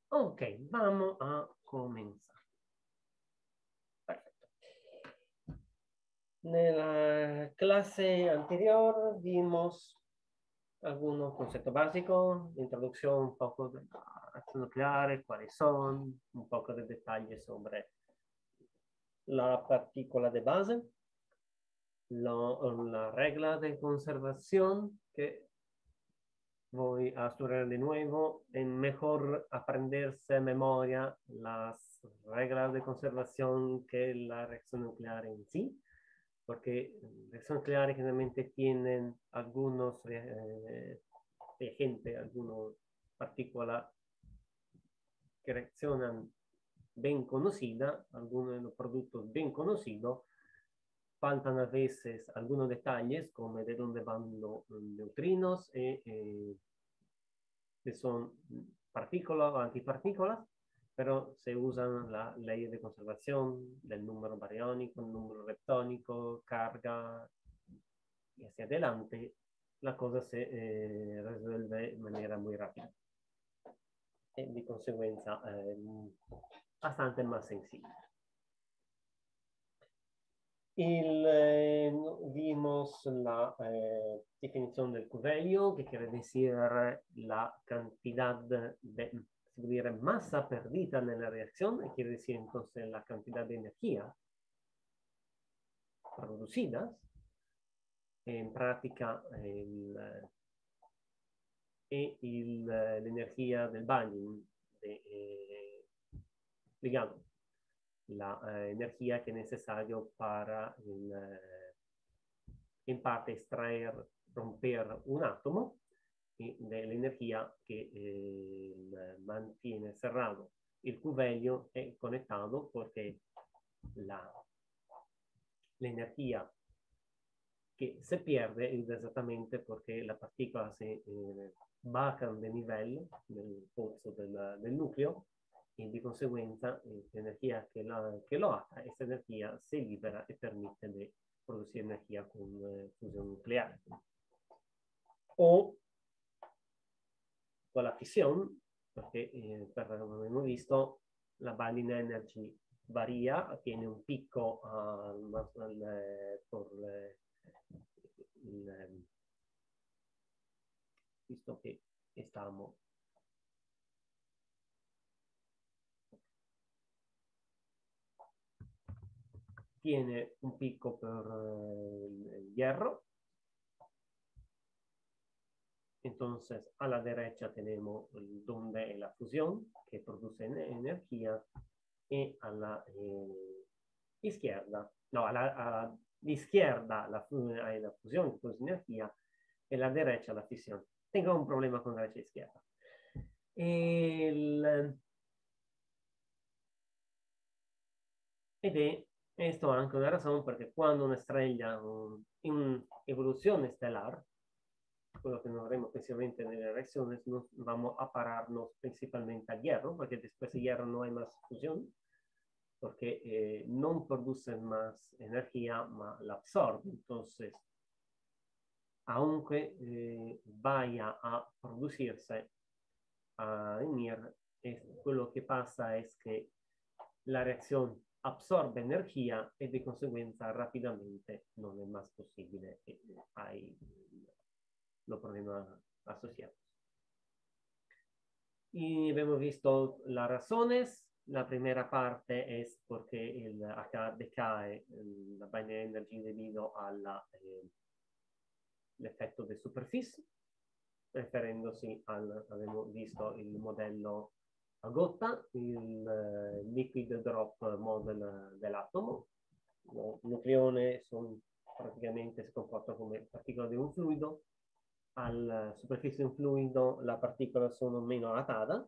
Ok, vamos a comenzar. Perfecto. Nella clase anterior vimos algunos conceptos básicos, introducción un poco de la reacción nuclear, cuáles son, un poco de detalles sobre la partícula de base, la regla de conservación que voy a estudiar de nuevo. Es mejor aprenderse de memoria las reglas de conservación que la reacción nuclear en sí, porque reacciones nucleares generalmente tienen algunos reagentes, algunas partículas que reaccionan bien conocidas, algunos de los productos bien conocidos. Faltan a veces algunos detalles, como de dónde van los neutrinos, que son partículas o antipartículas, pero se usan la ley de conservación del número bariónico, el número leptónico, carga, y hacia adelante la cosa se resuelve de manera muy rápida e di conseguenza bastante más sencilla. Vimos la definición del Q-value, que quiere decir la cantidad de masa perdida en la reacción, y quiere decir entonces la cantidad de energía producida. En práctica, l'energia del binding, digamos, la energía que es necesario para en parte extraer, romper un átomo, y de la energía que mantiene cerrado el Q-value es conectado porque la energía que se pierde es exactamente porque las partículas se bajan de nivel del pozo del núcleo, y de consecuencia la energía que lo ata, esa energía se libera y permite de producir energía con fusión nuclear. O con la fisión, porque como hemos visto, la binding energy varía, tiene un pico por visto che stiamo tiene un pico per el hierro. Entonces, a la derecha tenemos donde es la fusión que produce energía, y a la izquierda, no, a la izquierda hay la fusión que produce energía, y a la derecha la fisión. Tengo un problema con la derecha e izquierda. Ed è esto anche una razón porque cuando una estrella en evolución estelar, quello que nos veremos principalmente en las reacciones, nos vamos a pararnos principalmente al hierro, porque después de hierro no hay más fusión, porque no produce más energía, más la absorbe. Entonces, aunque vaya a producirse, a venir, quello che pasa es que la reacción absorbe energía y de consecuencia rápidamente no es más posible. Hay los problemas asociados. Y hemos visto las razones. La primera parte es porque acá decae la binding energy debido al effetto de superficie, referendosi abbiamo visto il modello a gota, il liquid drop model dell'atomo. Il nucleone praticamente si comporta come particola di un fluido. Alla superficie di un fluido la particola sono meno atada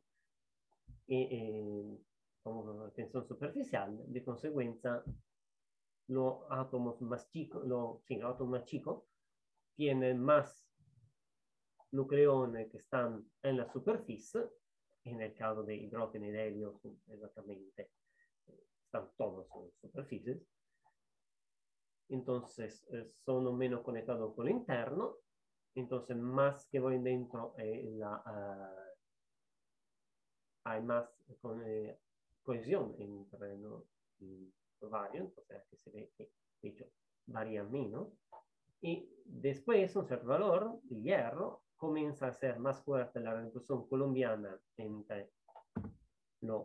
e con tensione superficiale, di conseguenza lo átomo más chico, el átomo más chico tiene más nucleones que están en la superficie. En el caso de hidrógeno y de helio, exactamente, están todos en superficies. Entonces, son menos conectados con el interno. Entonces, más que voy dentro hay más cohesión entre los varios, o sea que se ve que de hecho varían menos. Y después, un cierto valor, el hierro, comienza a ser más fuerte la reducción colombiana entre los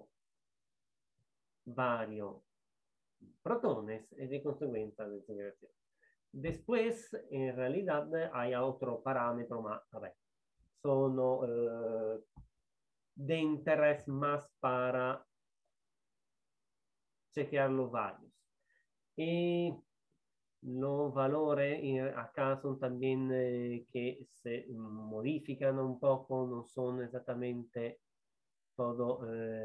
varios protones y de consecuencia desintegración. Después, en realidad, hay otro parámetro, más, son de interés más para chequear los varios. Y los valores acá son también que se modifican un poco, no son exactamente todo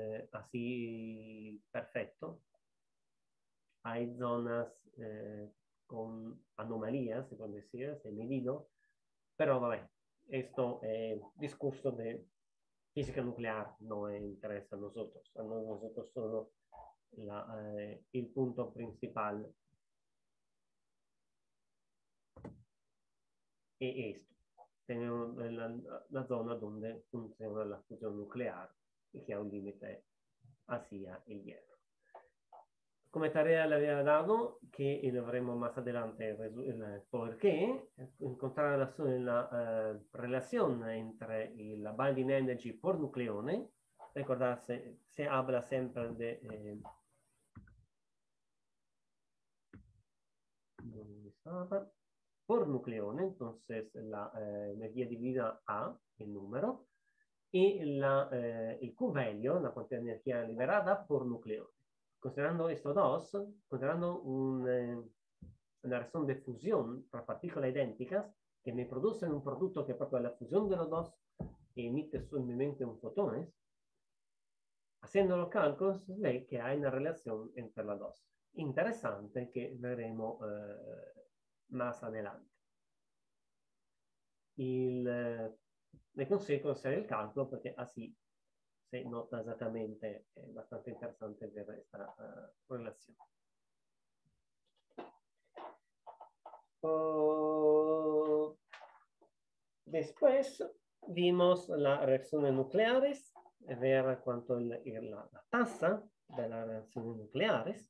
así perfecto. Hay zonas con anomalías, se puede decir, se medido, pero esto es discurso de física nuclear, no interesa a nosotros. A nosotros solo el punto principal es esto. Tenemos la zona donde funciona la fusión nuclear y que ha un límite hacia el hierro. Come tarea le había dado, que lo veremos más adelante, el por qué, encontrar la relación entre la binding energy por nucleone. Recordarse, se habla siempre de por nucleone, entonces la energía dividida a el número, y el Q value, la cantidad de energía liberada por nucleone. Considerando estos dos, considerando una reacción de fusión para partículas idénticas que me producen un producto que propio la fusión de los dos emite solamente un fotones, haciendo los cálculos, ve que hay una relación entre las dos. Interesante que veremos más adelante. Le consiglio hacer el cálculo porque así se nota exactamente, bastante interesante ver esta relación. Después vimos las reacciones nucleares, ver cuánto es la tasa de las reacciones nucleares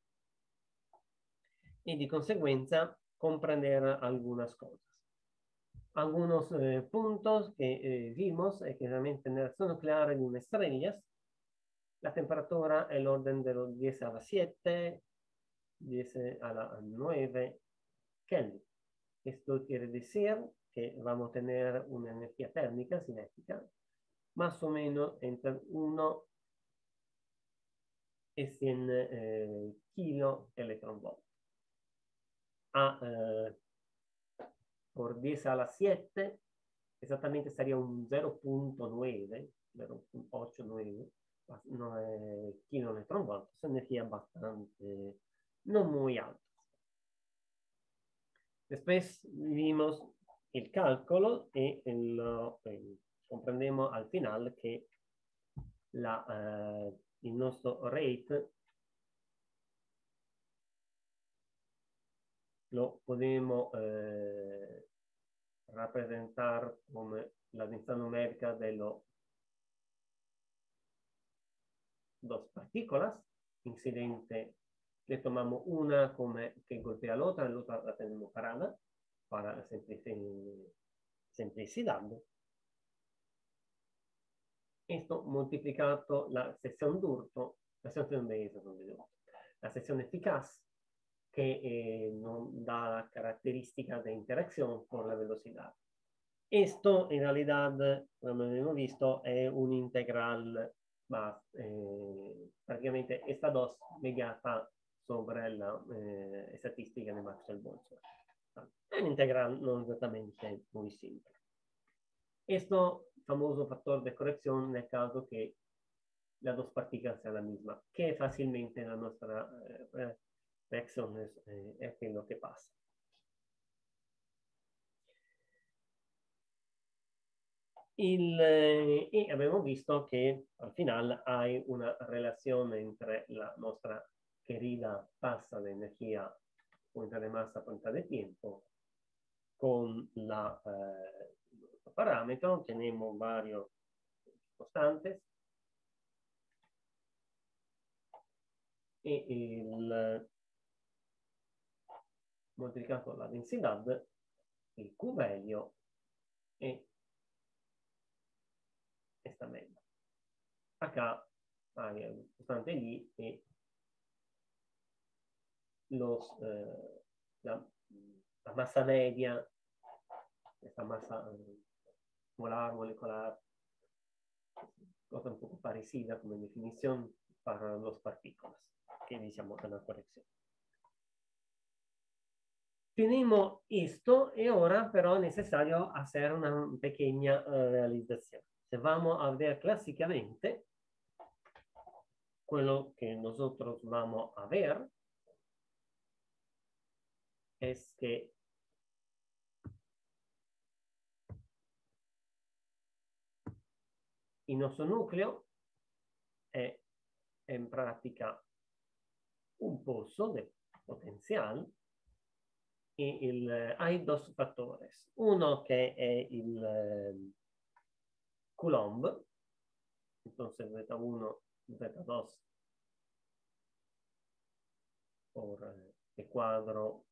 y de consecuencia comprender algunas cosas. Algunos puntos que vimos es que realmente en la reacción nuclear de una estrella la temperatura es el orden de los 10 a la 7, 10 a la 9 Kelvin. Esto quiere decir que vamos a tener una energía térmica cinética más o menos entre 1 y 100 kilo electron volt. Por 10 a la 7, exactamente sería un 0.9, 0.89 kilo electron volt. Es energía bastante, no muy alta. Después vimos el cálculo y comprendemos al final que el nostro rate lo podemos representar come la densità numerica de las dos partículas incidente. Le tomamos una como que golpea la otra la tenemos parada para simplicidad. Esto multiplicado la sección d'Urto, la sección de la sección eficaz, que no da la característica de interacción por la velocidad. Esto en realidad, como hemos visto, es un integral más, prácticamente esta dos mediata sobre la estadística de Maxwell-Boltzmann. Es un integral no exactamente muy simple. Esto famoso factor de corrección en el caso que las dos partículas sean la misma, que fácilmente en la nuestra reacción es lo que pasa. Y abbiamo visto che al final hay una relación entre la nuestra querida tasa de energía unità de masa por unità de tiempo con el parámetro. Tenemos varios constantes y il moltiplicato la densidad, il Q value e esta media. Acá hay el constante y la masa media, esta masa molar, molecular, cosa un poco parecida como definición para las partículas, que iniciamos en la corrección. Tenemos esto y ahora pero es necesario hacer una pequeña realización. Si vamos a ver clásicamente, lo que nosotros vamos a ver es que el nuestro núcleo es en práctica un pozo de potencial y hay dos factores. Uno que es el Coulomb, entonces Z1, Z2 por el cuadro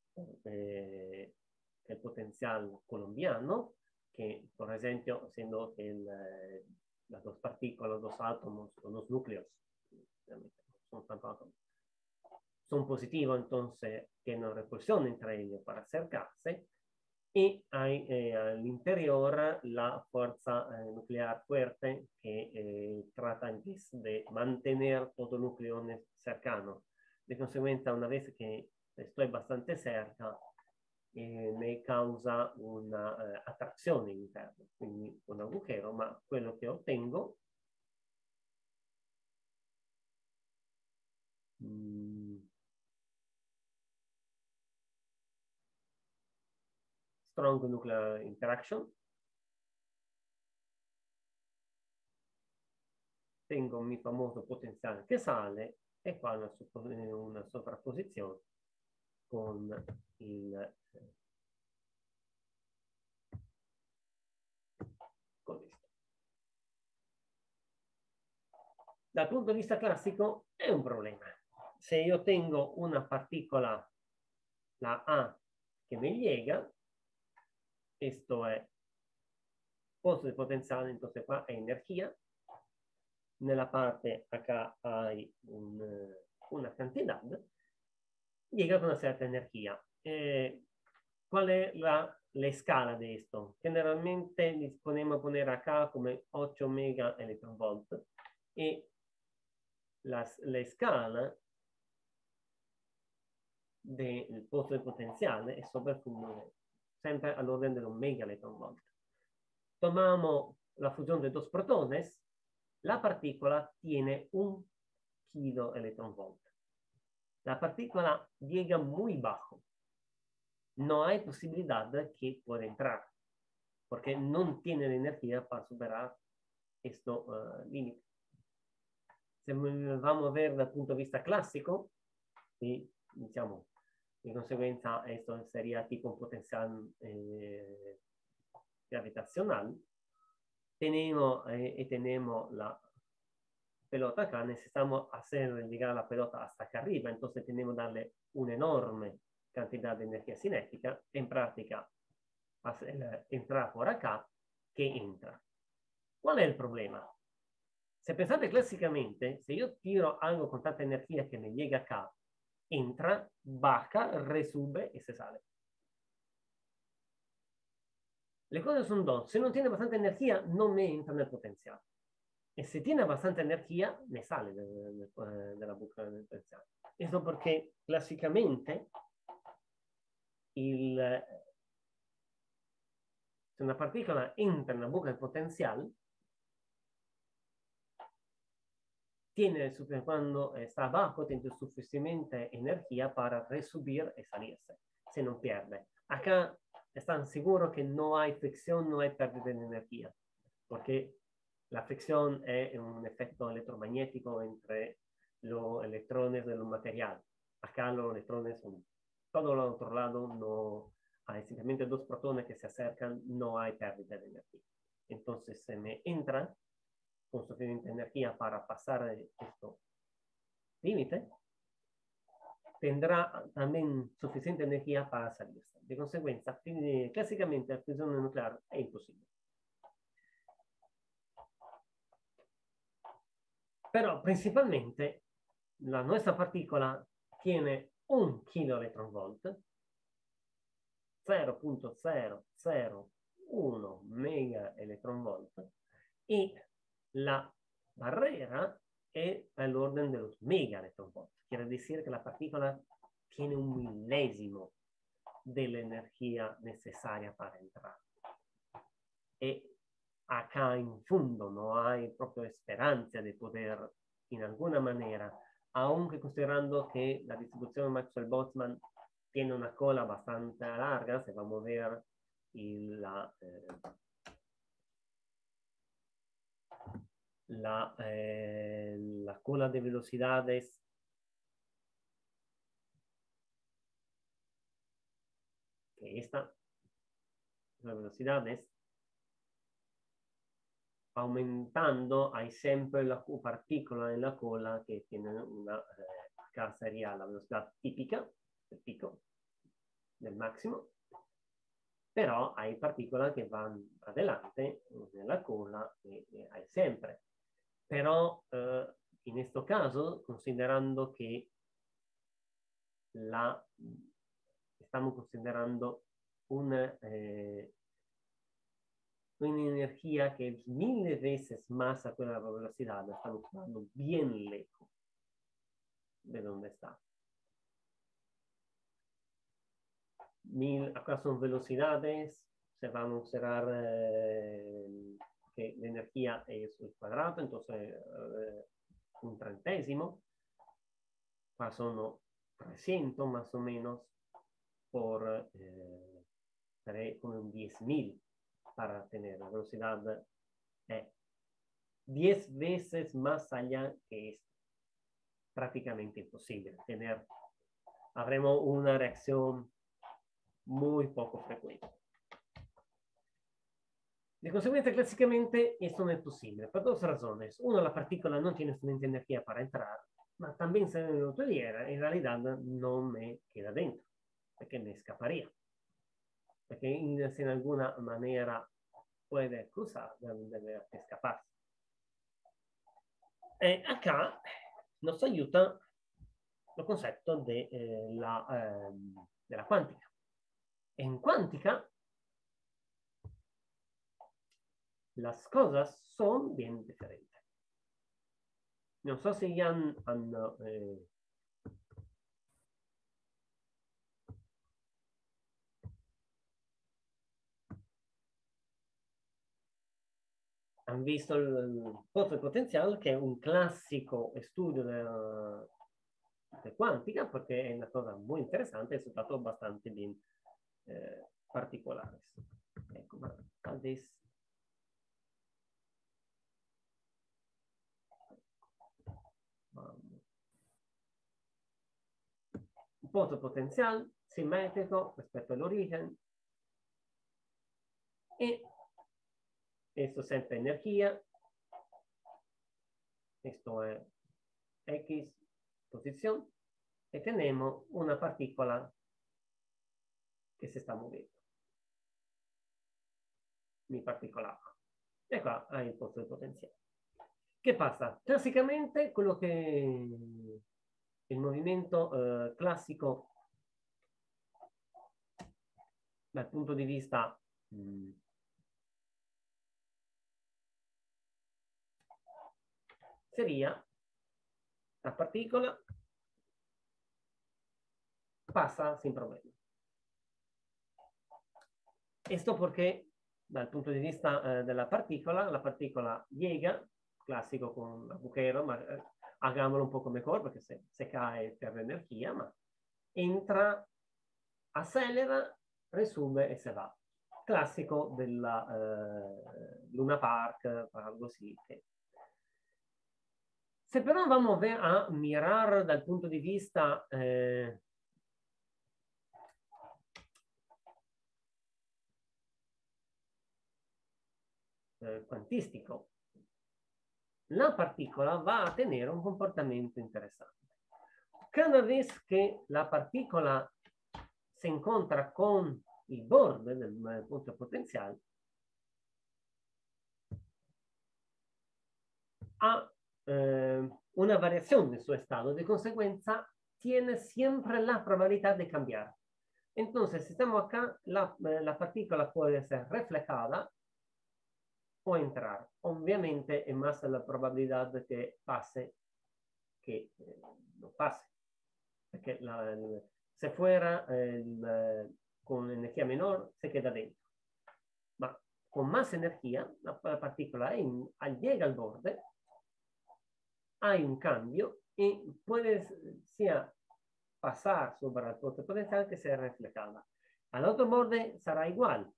el potencial colombiano, que por ejemplo, siendo las dos partículas, los dos átomos, los núcleos, son tanto átomos, son positivos, entonces tienen repulsión entre ellos para acercarse, y hay al interior la fuerza nuclear fuerte que trata de mantener todo el núcleo cercano. De consecuencia, una vez que estoy bastante cerca, me causa una atracción interna, quindi un agujero, ma quello che ottengo strong nuclear interaction, tengo mi famoso potenziale che sale e qua una sovrapposizione con con questo. Dal punto di vista classico è un problema. Se io tengo una particola, la A, che me llega, esto è posto di potenziale, entonces qua è energia. Nella parte acá hay una cantidad, llega con una cierta energía. ¿Cuál es la escala de esto? Generalmente disponemos a poner acá como 8 mega electronvolt y la escala del posto de potencial es siempre al orden de 1 mega electronvolt. Tomamos la fusión de dos protones, la partícula tiene 1 kiloelectronvolt. La partícula llega muy bajo. No hay posibilidad que pueda entrar, porque no tiene la energía para superar este límite. Si vamos a ver desde el punto de vista clásico, y diciamo, en consecuencia esto sería tipo un potencial gravitacional, tenemos la pelota acá, necesitamos hacer llegar la pelota hasta acá arriba, entonces tenemos que darle una enorme cantidad de energía cinética, en práctica hacer entrar por acá, que entra. ¿Cuál es el problema? Si pensate clásicamente, si yo tiro algo con tanta energía que me llega acá, entra, baja, resube y se sale. Le cose son dos. Si no tiene bastante energía, no me entra en el potencial. Y si tiene bastante energía, me sale de la buca del potencial. Eso porque clásicamente si una partícula entra en la buca del potencial, cuando está abajo, tiene suficiente energía para resubir y salirse, si no pierde. Acá están seguros que no hay fricción, no hay pérdida de energía, porque la fricción es un efecto electromagnético entre los electrones del material. Acá los electrones son todo al otro lado, no hay simplemente dos protones que se acercan, no hay pérdida de energía. Entonces se me entra con suficiente energía para pasar este límite, tendrá también suficiente energía para salirse. De consecuencia, clásicamente la fusión nuclear es imposible. Pero principalmente la nuestra partícula tiene 1 kiloelectronvolt, 0.001 mega electronvolt, y la barrera es al orden de los mega electronvolt. Quiere decir que la partícula tiene 1/1000 de la energía necesaria para entrar. Y acá en fondo no hay proprio esperanza de poder, en alguna manera, aunque considerando que la distribución Maxwell-Boltzmann tiene una cola bastante larga, se va a mover la cola de velocidades que esta, las velocidades aumentando, hay siempre la partícula en la cola que tiene una acá sería la velocidad típica del pico, del máximo, pero hay partículas que van adelante nella cola y hay siempre. Pero en este caso, considerando que estamos considerando una energía que es 1000 veces más a quella velocidad, estamos hablando bien lejos de donde está. Acá son velocidades, se van a observar que la energía es el cuadrado, entonces un trentésimo, acá son 300 más o menos por como un 10.000 para tener la velocidad 10 veces más allá que es prácticamente imposible tener. Avremo una reacción muy poco frecuente. De consecuencia, clásicamente esto no es posible por dos razones. Uno, la partícula no tiene suficiente energía para entrar, pero también si lo tuviera, en realidad no me queda dentro, porque me escaparía. Porque si en alguna manera puede cruzar, debe escaparse. Acá nos ayuda el concepto de la cuántica. En cuántica, las cosas son bien diferentes. No sé si ya han visto el pozo potencial, que es un clásico estudio de cuántica, porque es una cosa muy interesante, es un dato bastante bien particulares. Ecco, tal vez un pozo potencial simétrico respecto al origen, y esto sempre energía, esto es X posición, y tenemos una partícula que se está moviendo. Mi partícula A. E qua hai il posto di potenziale. Che passa? Classicamente quello che il movimento classico dal punto di vista sería la partícula pasa sin problema. Esto porque dal punto di vista de la partícula llega, clásico con un agujero, ma hagámoslo un poco mejor porque se cae per energía, ma entra, acelera, resume e se va. Classico della Luna Park, algo así. Se però vamos a mirar dal punto di vista cuantistico, la partícula va a tener un comportamento interessante. Ok, cada vez que la partícula se encuentra con el borde del punto potencial, ha una variación de su estado, de consecuencia tiene siempre la probabilidad de cambiar. Entonces, si estamos acá, la partícula puede ser reflejada o entrar. Obviamente es más la probabilidad de que pase que no pase. Porque si fuera con energía menor, se queda dentro. Ma con más energía, la partícula llega al borde, hay un cambio y puede sea pasar sobre el punto potencial que sea reflejada. Al otro borde será igual.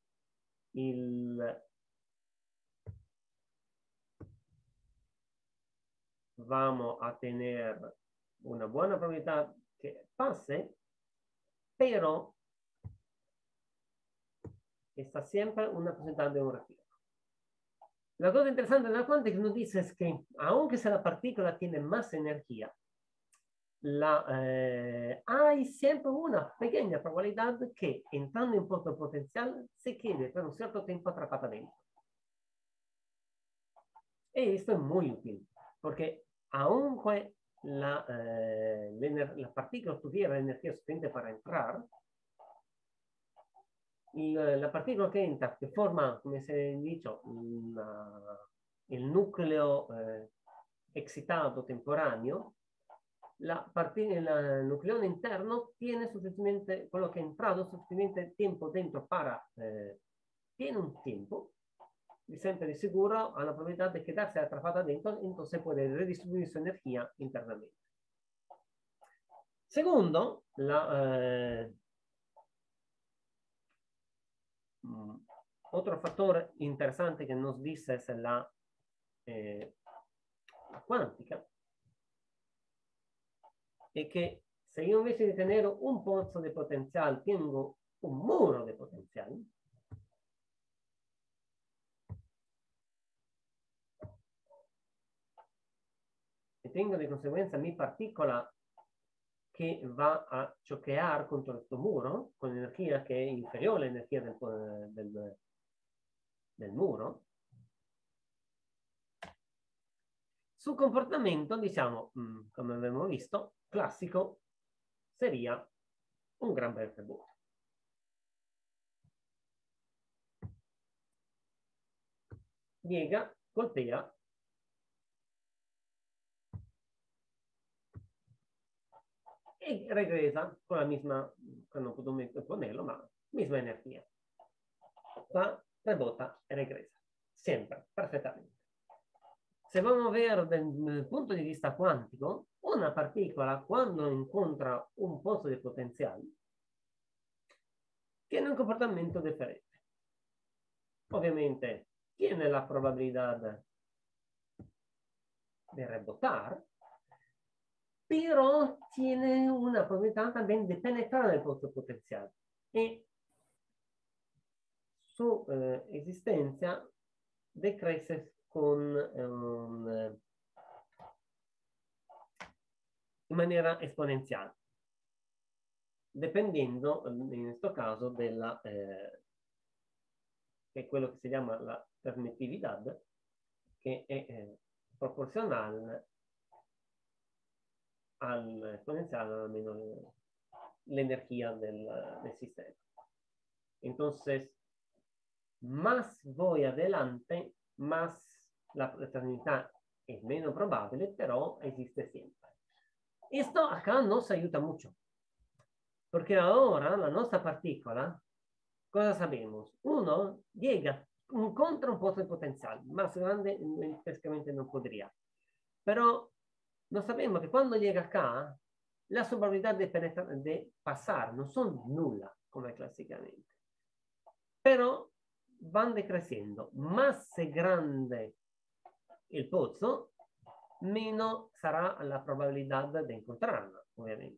Vamos a tener una buena probabilidad que pase, pero está siempre una porcentaje de un reflejo. La cosa interesante de la cuántica nos dice es que, aunque si la partícula tiene más energía, hay siempre una pequeña probabilidad que, entrando en punto potencial, se quede por un cierto tiempo atrapada dentro. Y esto es muy útil, porque aunque la partícula tuviera energía suficiente para entrar, la partícula que entra, que forma, come si è detto, il nucleo excitato temporaneo, il nucleone interno tiene suficientemente, quello che è entrato, suficientemente tempo dentro para, tiene un tiempo, y siempre de seguro a la probabilidad de quedarse atrapada dentro, entonces puede redistribuir su energía internamente. Segundo, otro factor interesante que nos dice es la cuántica, es que si yo invece de tener un pozzo de potencial, tengo un muro de potencial, y tengo de consecuencia mi partícula que va a choquear contra questo muro con energia che è inferiore all'energia del muro, su comportamento, diciamo, come abbiamo visto, classico, seria un gran bel tributo. Llega, golpea, e regresa con la misma, que no puedo ponerlo, ma misma energía. Va, rebota e regresa. Siempre, perfectamente. Se vamos a ver desde el punto de vista cuántico, una partícula cuando encuentra un pozo de potencial tiene un comportamiento diferente. Obviamente tiene la probabilidad de rebotar, pero tiene una probabilidad también de penetrar en el pozo potencial. Y su existencia decrece in maniera esponenziale, dependendo, in questo caso, della che è quello che si chiama la permittività, che è proporzionale all'esponenziale, almeno l'energia del sistema. Entonces, más voy adelante, más la fraternidad es menos probable, pero existe siempre. Esto acá nos ayuda mucho, porque ahora la nuestra partícula, cosa sabemos? Uno llega, encuentra un pozo de potencial, más grande prácticamente no podría. Pero no sabemos que cuando llega acá, la probabilidad de pasar no son nula, como clásicamente. Pero van decreciendo. Más grande el pozo, menos será la probabilidad de encontrarla, obviamente.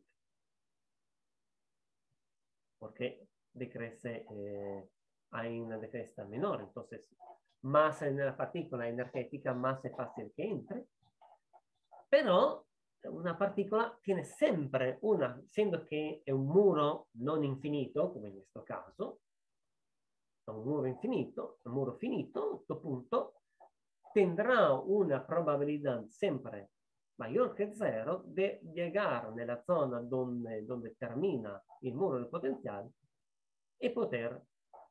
Porque decrece, hay una decrescita menor. Entonces, más en la partícula energética, más es fácil que entre. Pero una particola tiene sempre una, essendo che è un muro non infinito, come in questo caso, un muro infinito, un muro finito, a questo punto tendrá una probabilidad siempre mayor que cero de llegar nella zona donde termina il muro del potenziale e poter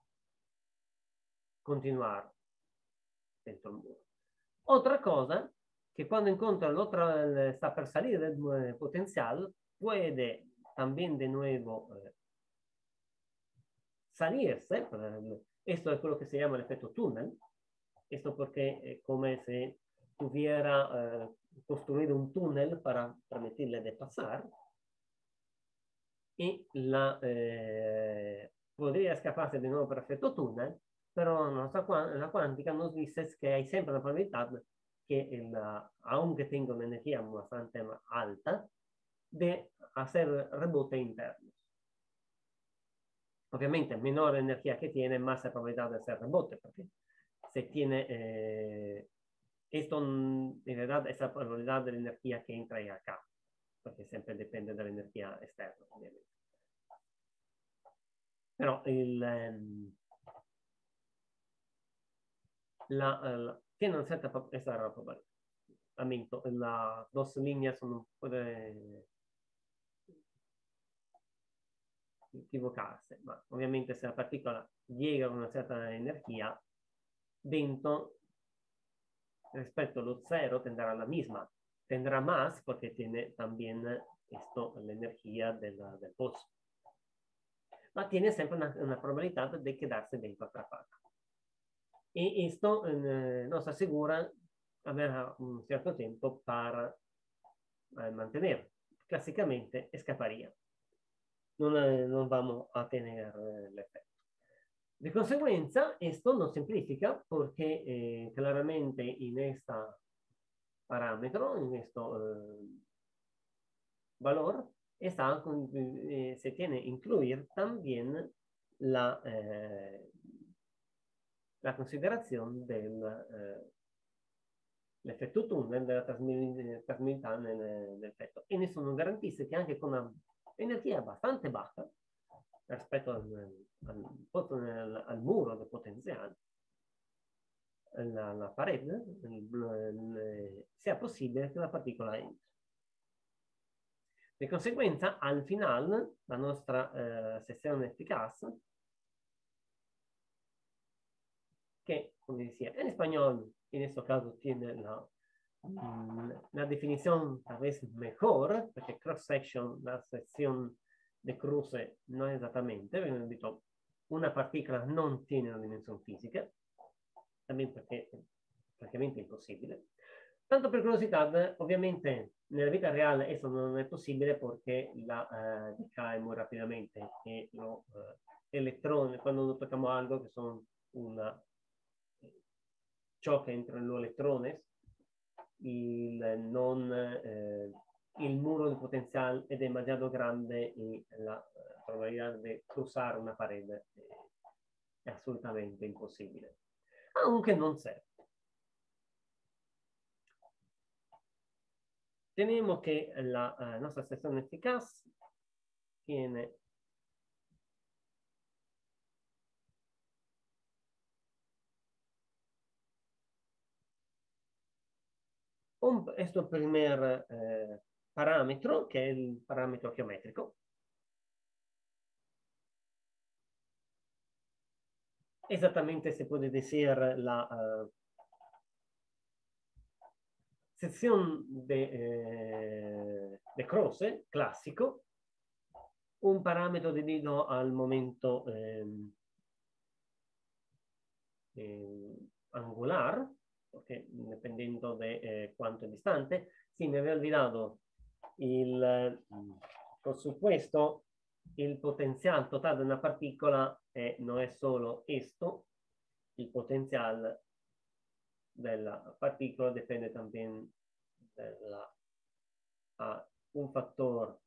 continuare dentro il muro. Otra cosa, que cuando encuentra el otro, está per salir del potencial, puede también de nuevo salirse. Esto es lo que se llama el efecto túnel. Esto porque es como si tuviera construido un túnel para permitirle de pasar y podría escaparse de nuevo por efecto túnel, pero la cuántica nos dice que hay siempre la probabilidad que aunque tenga una energía bastante alta, de hacer rebote internos. Obviamente, menor energía que tiene, más probabilidad de hacer rebote, porque se tiene esto en realidad es la probabilidad de la energía que entra y acá, porque siempre depende de la energía externa, obviamente. Pero tiene una cierta, esa era la probabilidad. Las dos líneas no pueden equivocarse, ma ovviamente se la partícula llega a una cierta energía, dentro respecto a lo cero tendrá la misma, tendrá más porque tiene también esto, la energía del pulso. Ma tiene siempre una probabilidad de quedarse dentro atrapada. Y esto nos asegura haber un cierto tiempo para mantener. Clásicamente escaparía. No vamos a tener el efecto. De consecuencia, esto nos simplifica porque claramente en este parámetro, en este valor, se tiene que incluir también la consideración del efecto túnel, de la trasmisibilidad del efecto. Y eso nos garantiza que anche con una energía bastante baja respecto al muro del potencial, la pared, sea posible que la partícula entre. De consecuencia, al final, la nuestra sección eficaz, que, como decía, en español, en este caso, tiene la definición tal vez mejor, porque cross-section, la sección de cruce, no exactamente, vengo dicho, una partícula non tiene una dimensión fisica, también porque es prácticamente imposible. Tanto per curiosità, ovviamente nella vita reale eso non è possibile perché decae muy rápidamente e los electrones, cuando tocamos algo que son una choque entre los electrones, il muro di potenziale è demasiado grande e la probabilità di cruzare una parete è assolutamente impossibile. Aunque non serve. Tenemos que la nuestra sección eficaz tiene questo primer parámetro, che è il parametro geometrico. Esattamente se puede decir la sección de Croce, clásico, un parámetro debido al momento angular, porque dependiendo de cuánto es distante. Sí, me había olvidado, por supuesto, el potencial total de una partícula no es solo esto, el potencial de la partícula depende también de un factor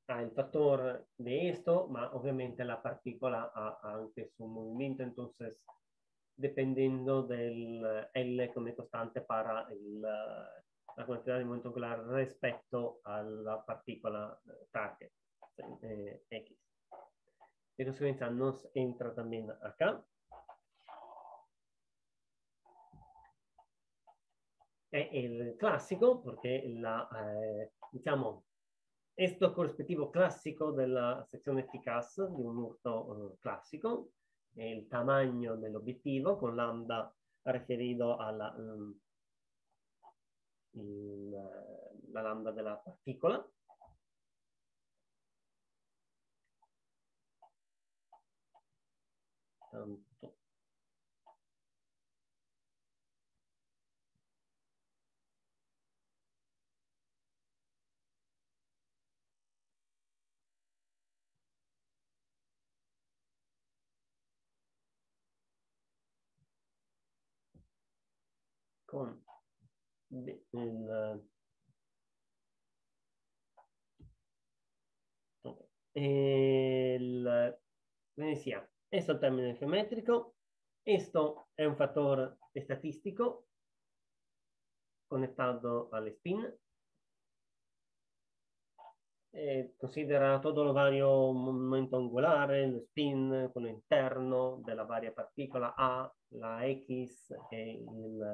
el factor de esto, ma obviamente la partícula ha anche su movimiento, entonces dependiendo del L come costante para la cantidad de momento angular respecto a la partícula target X. De consecuencia nos entra también acá. È il classico, perché diciamo, esto corrispettivo classico della sezione efficace di un urto classico, è il tamaño dell'obiettivo con lambda referido alla la lambda della particola. Tanto. Con decía, esto es el término geométrico, esto es un factor estadístico conectado al spin. Considera todo lo vario momento angolare, lo spin, quello interno della varia particola A, la X e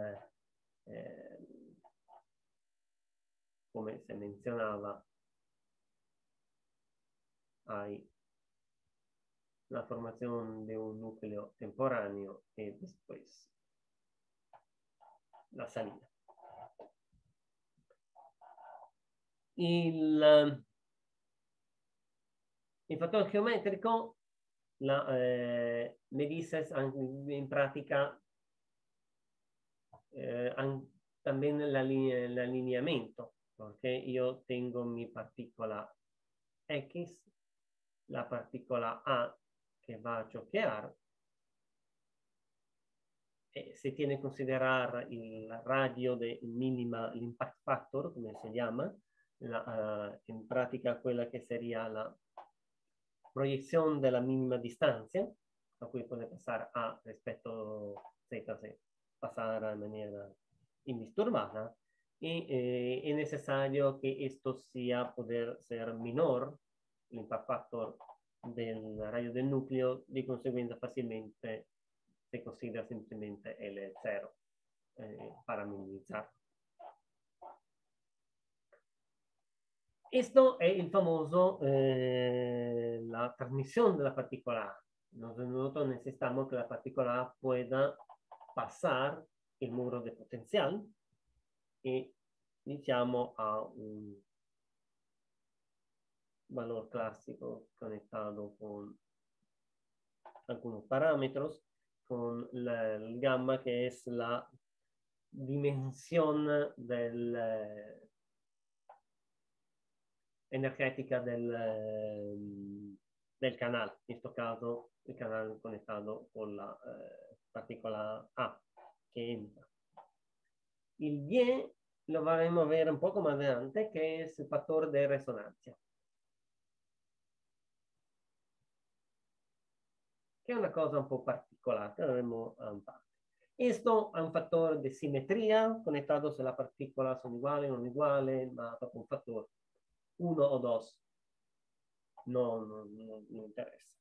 come se menzionava, hay la formación de un núcleo temporáneo y después la salida. Il fattore geometrico me dices in pratica también el alineamiento, porque yo tengo mi partícula X, la partícula A que va a choquear, se tiene que considerar el radio de mínima, el impact factor, como se llama, en práctica quella che sería la proyección de la mínima distancia, a cui puede pasar A respecto Z, pasar de manera indisturbada, y es necesario que esto sea poder ser menor, el impact factor del radio del núcleo, de consecuencia fácilmente se considera simplemente L0 para minimizar. Esto es el famoso, la transmisión de la partícula A. Nosotros necesitamos que la partícula A pueda pasar el muro de potencial y diciamo a un valor clásico conectado con algunos parámetros, con el gamma que es la dimensión energética del canal, en este caso el canal conectado con la partícula A que entra. El Y lo vamos a ver un poco más adelante, que es el factor de resonancia, que es una cosa un po' particolare que dovremmo parte. Esto è un fattore di simmetria, conectados a la partícula son iguales, non uguales, ma proprio un fattore 1 o 2. No interessa.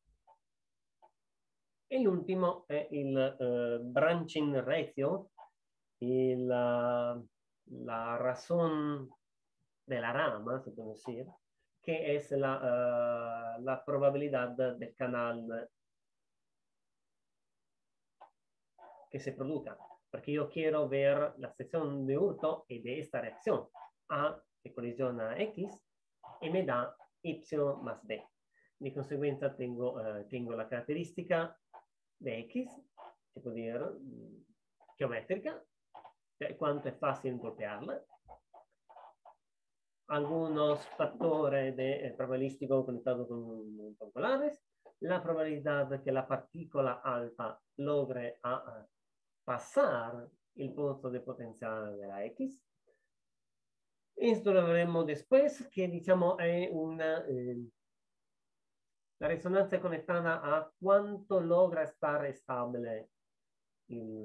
E l'ultimo è il branching ratio, la razón de la rama, se puede decir, que es la probabilidad del canal que se produzca, porque yo quiero ver la sección de hurto y de esta reacción A que colisiona a X y me da Y más B. De consecuencia tengo la característica de X, se puede decir geométrica, de cuánto es fácil golpearla, algunos factores de probabilístico conectados con polares, la probabilidad de que la partícula alfa logre pasar el punto de potencial de la X, Esto lo veremos después, que digamos es una... la resonancia è conectada a cuánto logra estar estable il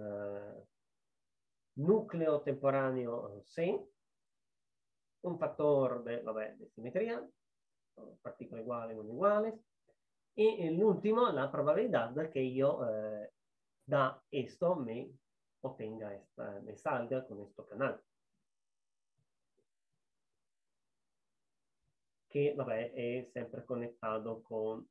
nucleo temporáneo C, un factor de simetría, partículas iguales, non iguales, y l'ultimo, la probabilidad que yo da esto me obtenga me salga con este canal. Que es siempre conectado con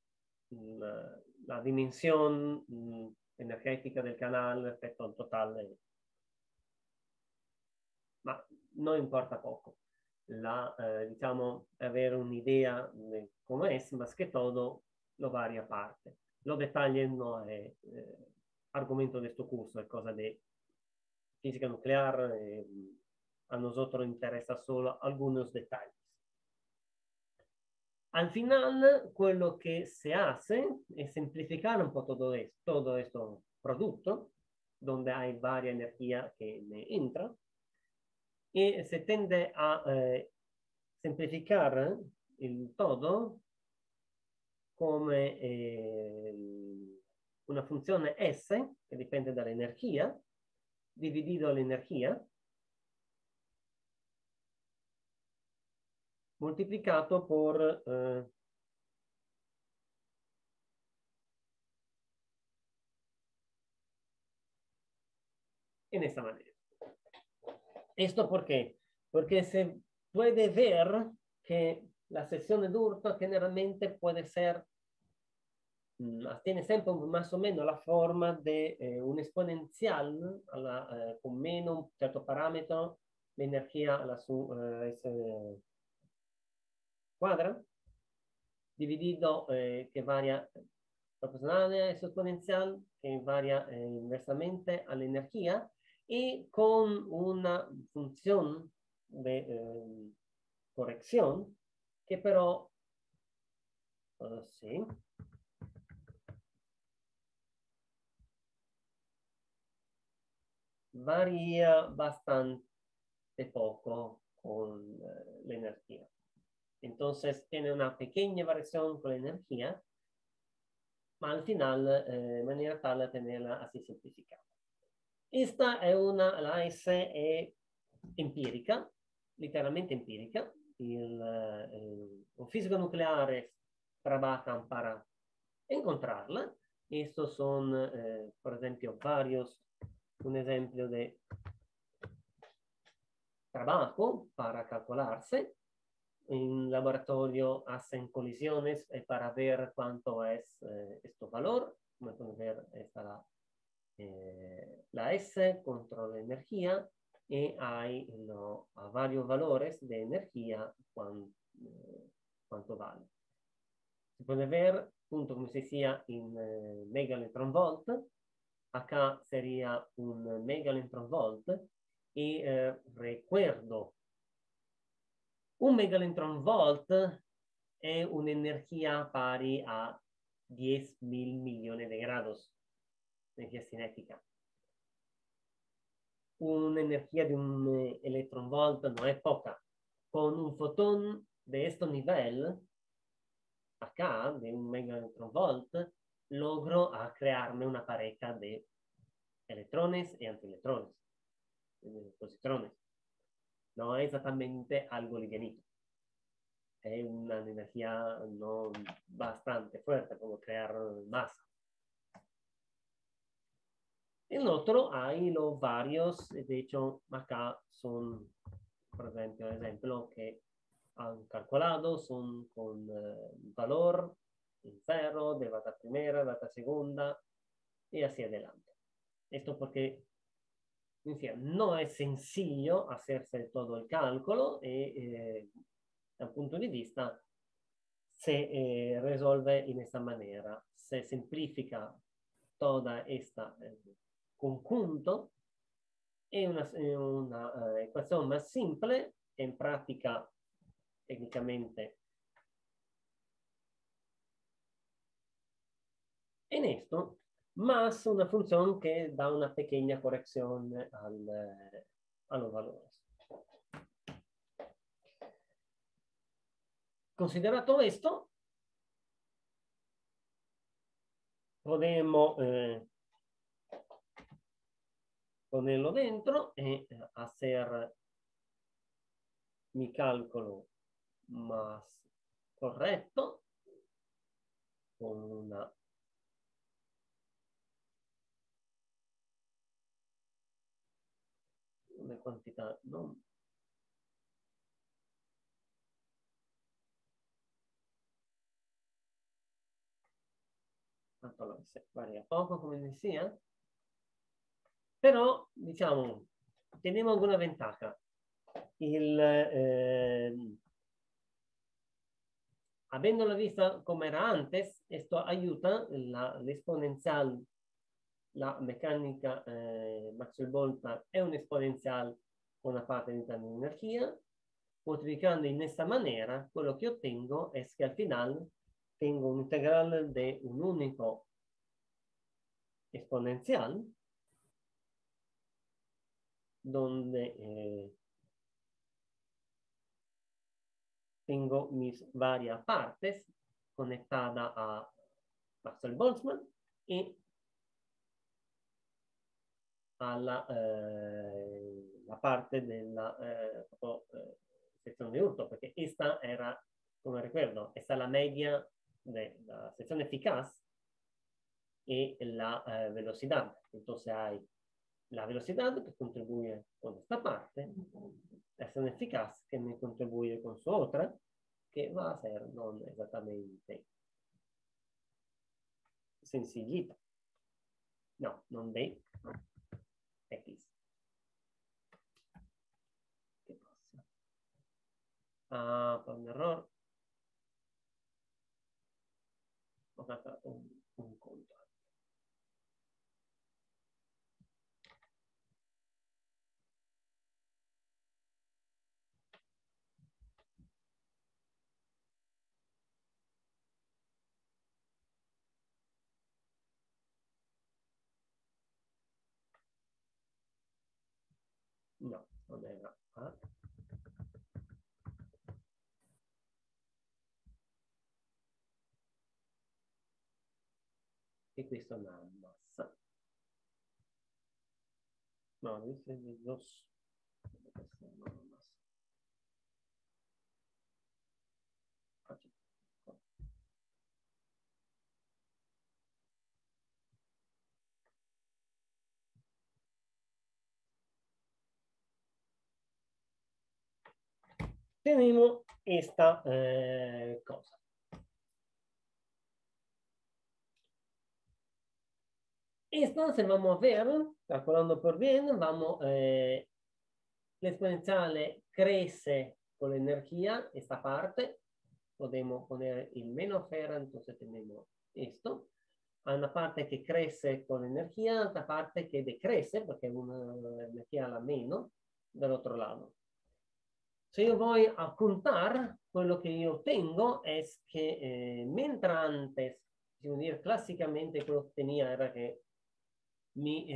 la dimensión energética del canal respecto al total. Ma no importa poco. Diciamo, avere un'idea di come è, ma che todo lo varia parte. Los detalles no è argomento de este curso, es cosa de física nuclear. A nosotros interesa solo algunos detalles. Al final, quello che se hace es simplificar un po' todo esto producto, donde hay varia energía que me entra, y se tende a semplificar il todo come una funzione S, che dipende dall'energia, dividido l'energia, moltiplicato por en esta manera. ¿Esto por qué? Porque se puede ver que la sección de D'Urto generalmente puede ser, tiene siempre más o menos la forma de un exponencial con menos un cierto parámetro de energía a la cuadra, dividido que varía proporcional a ese exponencial, que varía inversamente a la energía, y con una función de corrección que pero sí, varía bastante poco con la energía. Entonces tiene una pequeña variación con la energía, ma al final en manera tal de tenerla así simplificada. Esta è la S è empirica, letteralmente empirica. Un fisico nucleare trabaja para encontrarla. Estos son, por ejemplo, un ejemplo de trabajo para calcularse. En laboratorio hacen colisiones para ver cuánto es este valor. Como pueden ver, está la S controla la energía y hay varios valores de energía cuánto vale. Se puede ver, punto como se decía, en megaelectronvolt. Acá sería un megaelectronvolt y recuerdo, un megaelectronvolt es una energía pari a 10.000 millones de grados de energía cinética. Una energía de un electronvolt no es poca. Con un fotón de este nivel, acá, de un megaelectronvolt, logro crearme una pareja de electrones y antielectrones, positrones. No es exactamente algo livianito. Es una energía no bastante fuerte, como crear masa. En otro hay los varios, de hecho, acá son, por ejemplo, que han calculado, son con valor en cero, de data primera, data segunda, y así adelante. Esto porque no es sencillo hacerse todo el cálculo y dal punto di vista se resuelve en esta manera, se simplifica toda esta conjunto es una ecuación más simple, en práctica técnicamente. En esto, más una función que da una pequeña corrección a los valores. Considerato questo, potremmo ponerlo dentro e hacer mi calcolo más corretto con una quantità non tanto varia poco come decía, però diciamo tenemos alguna ventaja. Habiéndolo visto como era antes, esto ayuda la exponencial, la mecánica Maxwell-Boltzmann è un exponencial con una parte di energía. Multiplicando en esta manera, lo que obtengo es que al final tengo un integral de un único exponencial donde tengo mis varias partes conectadas a Maxwell-Boltzmann y a la parte de la sección de hurto, porque esta era, como recuerdo, esta es la media de la sección eficaz y la velocidad. Entonces hay la velocidad que contribuye con esta parte, la sección eficaz que me contribuye con su otra, que va a ser no exactamente sencillita. No, non de X. ¿Qué pasa? Per un error ho fatto un conto. No, non era A. E questo è una massa. No, questo è dos. Questa è una massa. Tenemos esta cosa. Esta, se vamos a ver, calculando por bien, vamos, la exponencial crece con la energía, esta parte, podemos poner el menos cero, entonces tenemos esto. Hay una parte que crece con energía, otra parte que decrece, porque es una energía a la menos, del otro lado. Si yo voy a contar, pues lo que yo tengo es que mientras antes, si decir, clásicamente lo que tenía era que mi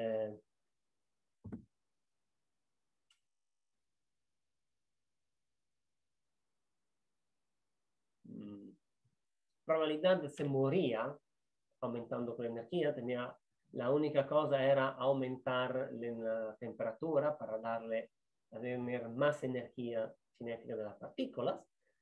probabilidad se moría aumentando con la energía, tenía, la única cosa era aumentar la temperatura para darle a tener más energía cinética de las partículas.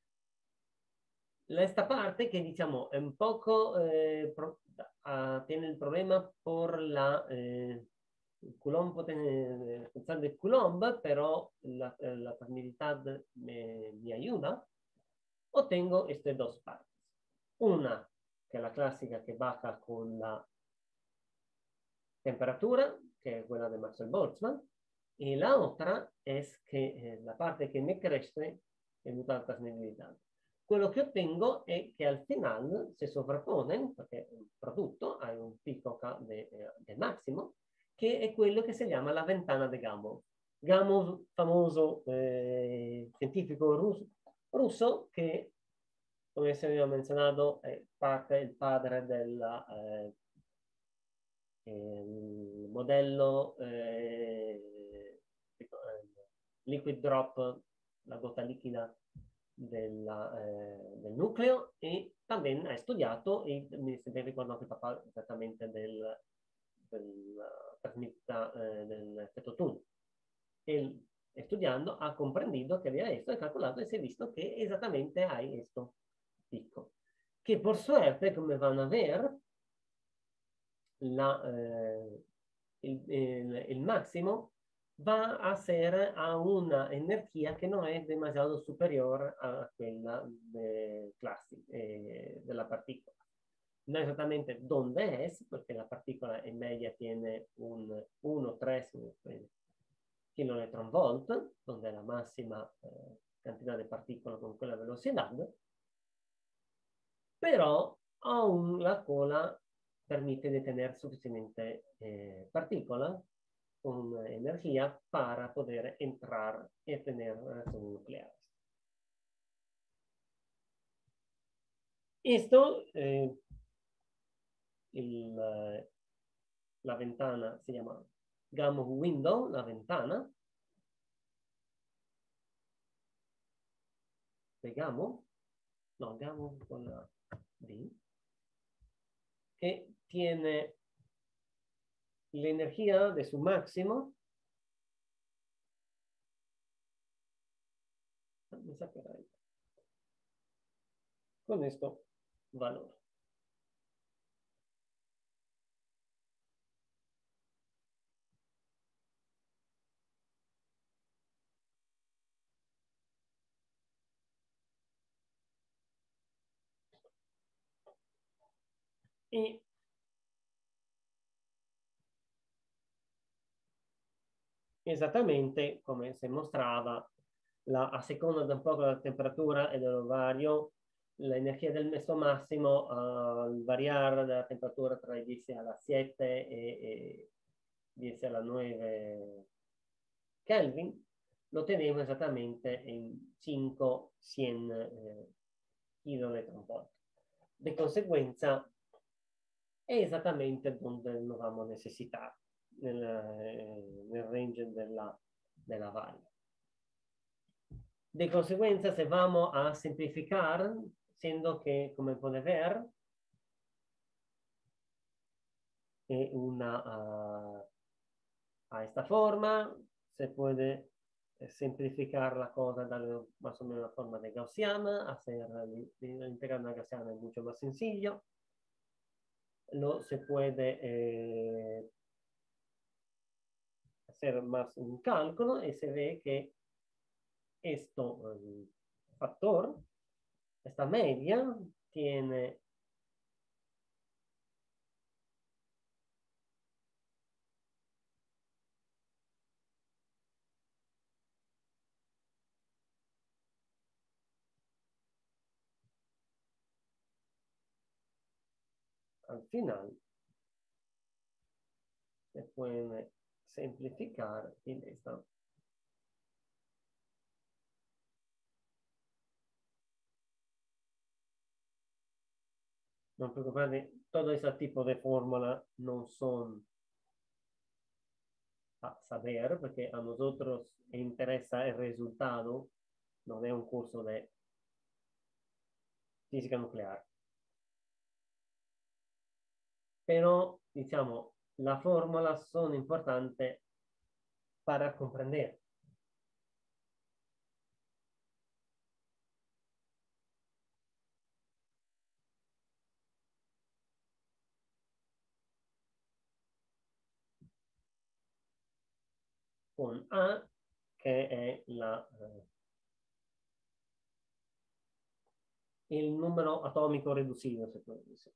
Esta parte que digamos un poco tiene el problema por la Coulomb, potencial de Coulomb, pero la transmisibilidad me ayuda. O tengo estas dos partes. Una, que es la clásica que baja con la temperatura, que es quella de Maxwell-Boltzmann, y la otra es que la parte que me crece es mutar trasmedibilidad. Quello che ottengo è che al final si sovrapponen, perché il prodotto ha un pico del massimo, che è quello che si chiama la ventana de Gamow. Gamow, famoso scientifico russo che, come si aveva menzionato, è il padre del modello liquid drop, la gota liquida del nucleo, y también ha estudiado, y se me ricordo anche papà esattamente del efecto túnel. Él, estudiando, ha comprendido que había esto, ha calculado y se ha visto que exactamente hay esto pico. Que por suerte, como van a ver, el máximo va a ser a una energía que no es demasiado superior a quella de la partícula. No exactamente dónde es, porque la partícula en media tiene un 1,3 kV, donde es la máxima cantidad de partículas con quella velocidad, pero aún la cola permite de tener suficiente partícula con energía para poder entrar y tener reacciones nucleares. Esto, la ventana si llama Gamow window, la ventana de Gamow, no, Gamow con la D, que tiene la energía de su máximo. Con esto valor. Y esattamente come si mostrava, a seconda da un po' della temperatura e dell'ovario, l'energia del meso massimo al variare della temperatura tra i 10 alla 7 e 10 alla 9 Kelvin, lo ottenevo esattamente in 500 kV. Di conseguenza è esattamente dove lo vamos a necessitar nel range della valle. De consecuencia, se vamos a simplificar, siendo que, como puede ver, a esta forma, se puede simplificar la cosa, darle más o menos la forma de gaussiana, hacer integrar una gaussiana es mucho más sencillo. Se puede hacer más un cálculo y se ve que esto factor, esta media, tiene al final se puede simplificar en esta. No preocuparte, todo ese tipo de fórmula no son a saber, porque a nosotros interesa el resultado, no es un curso de física nuclear. Pero, diciamo, las fórmulas son importantes para comprender. Con A, che è il numero atomico reducido, se puede decir.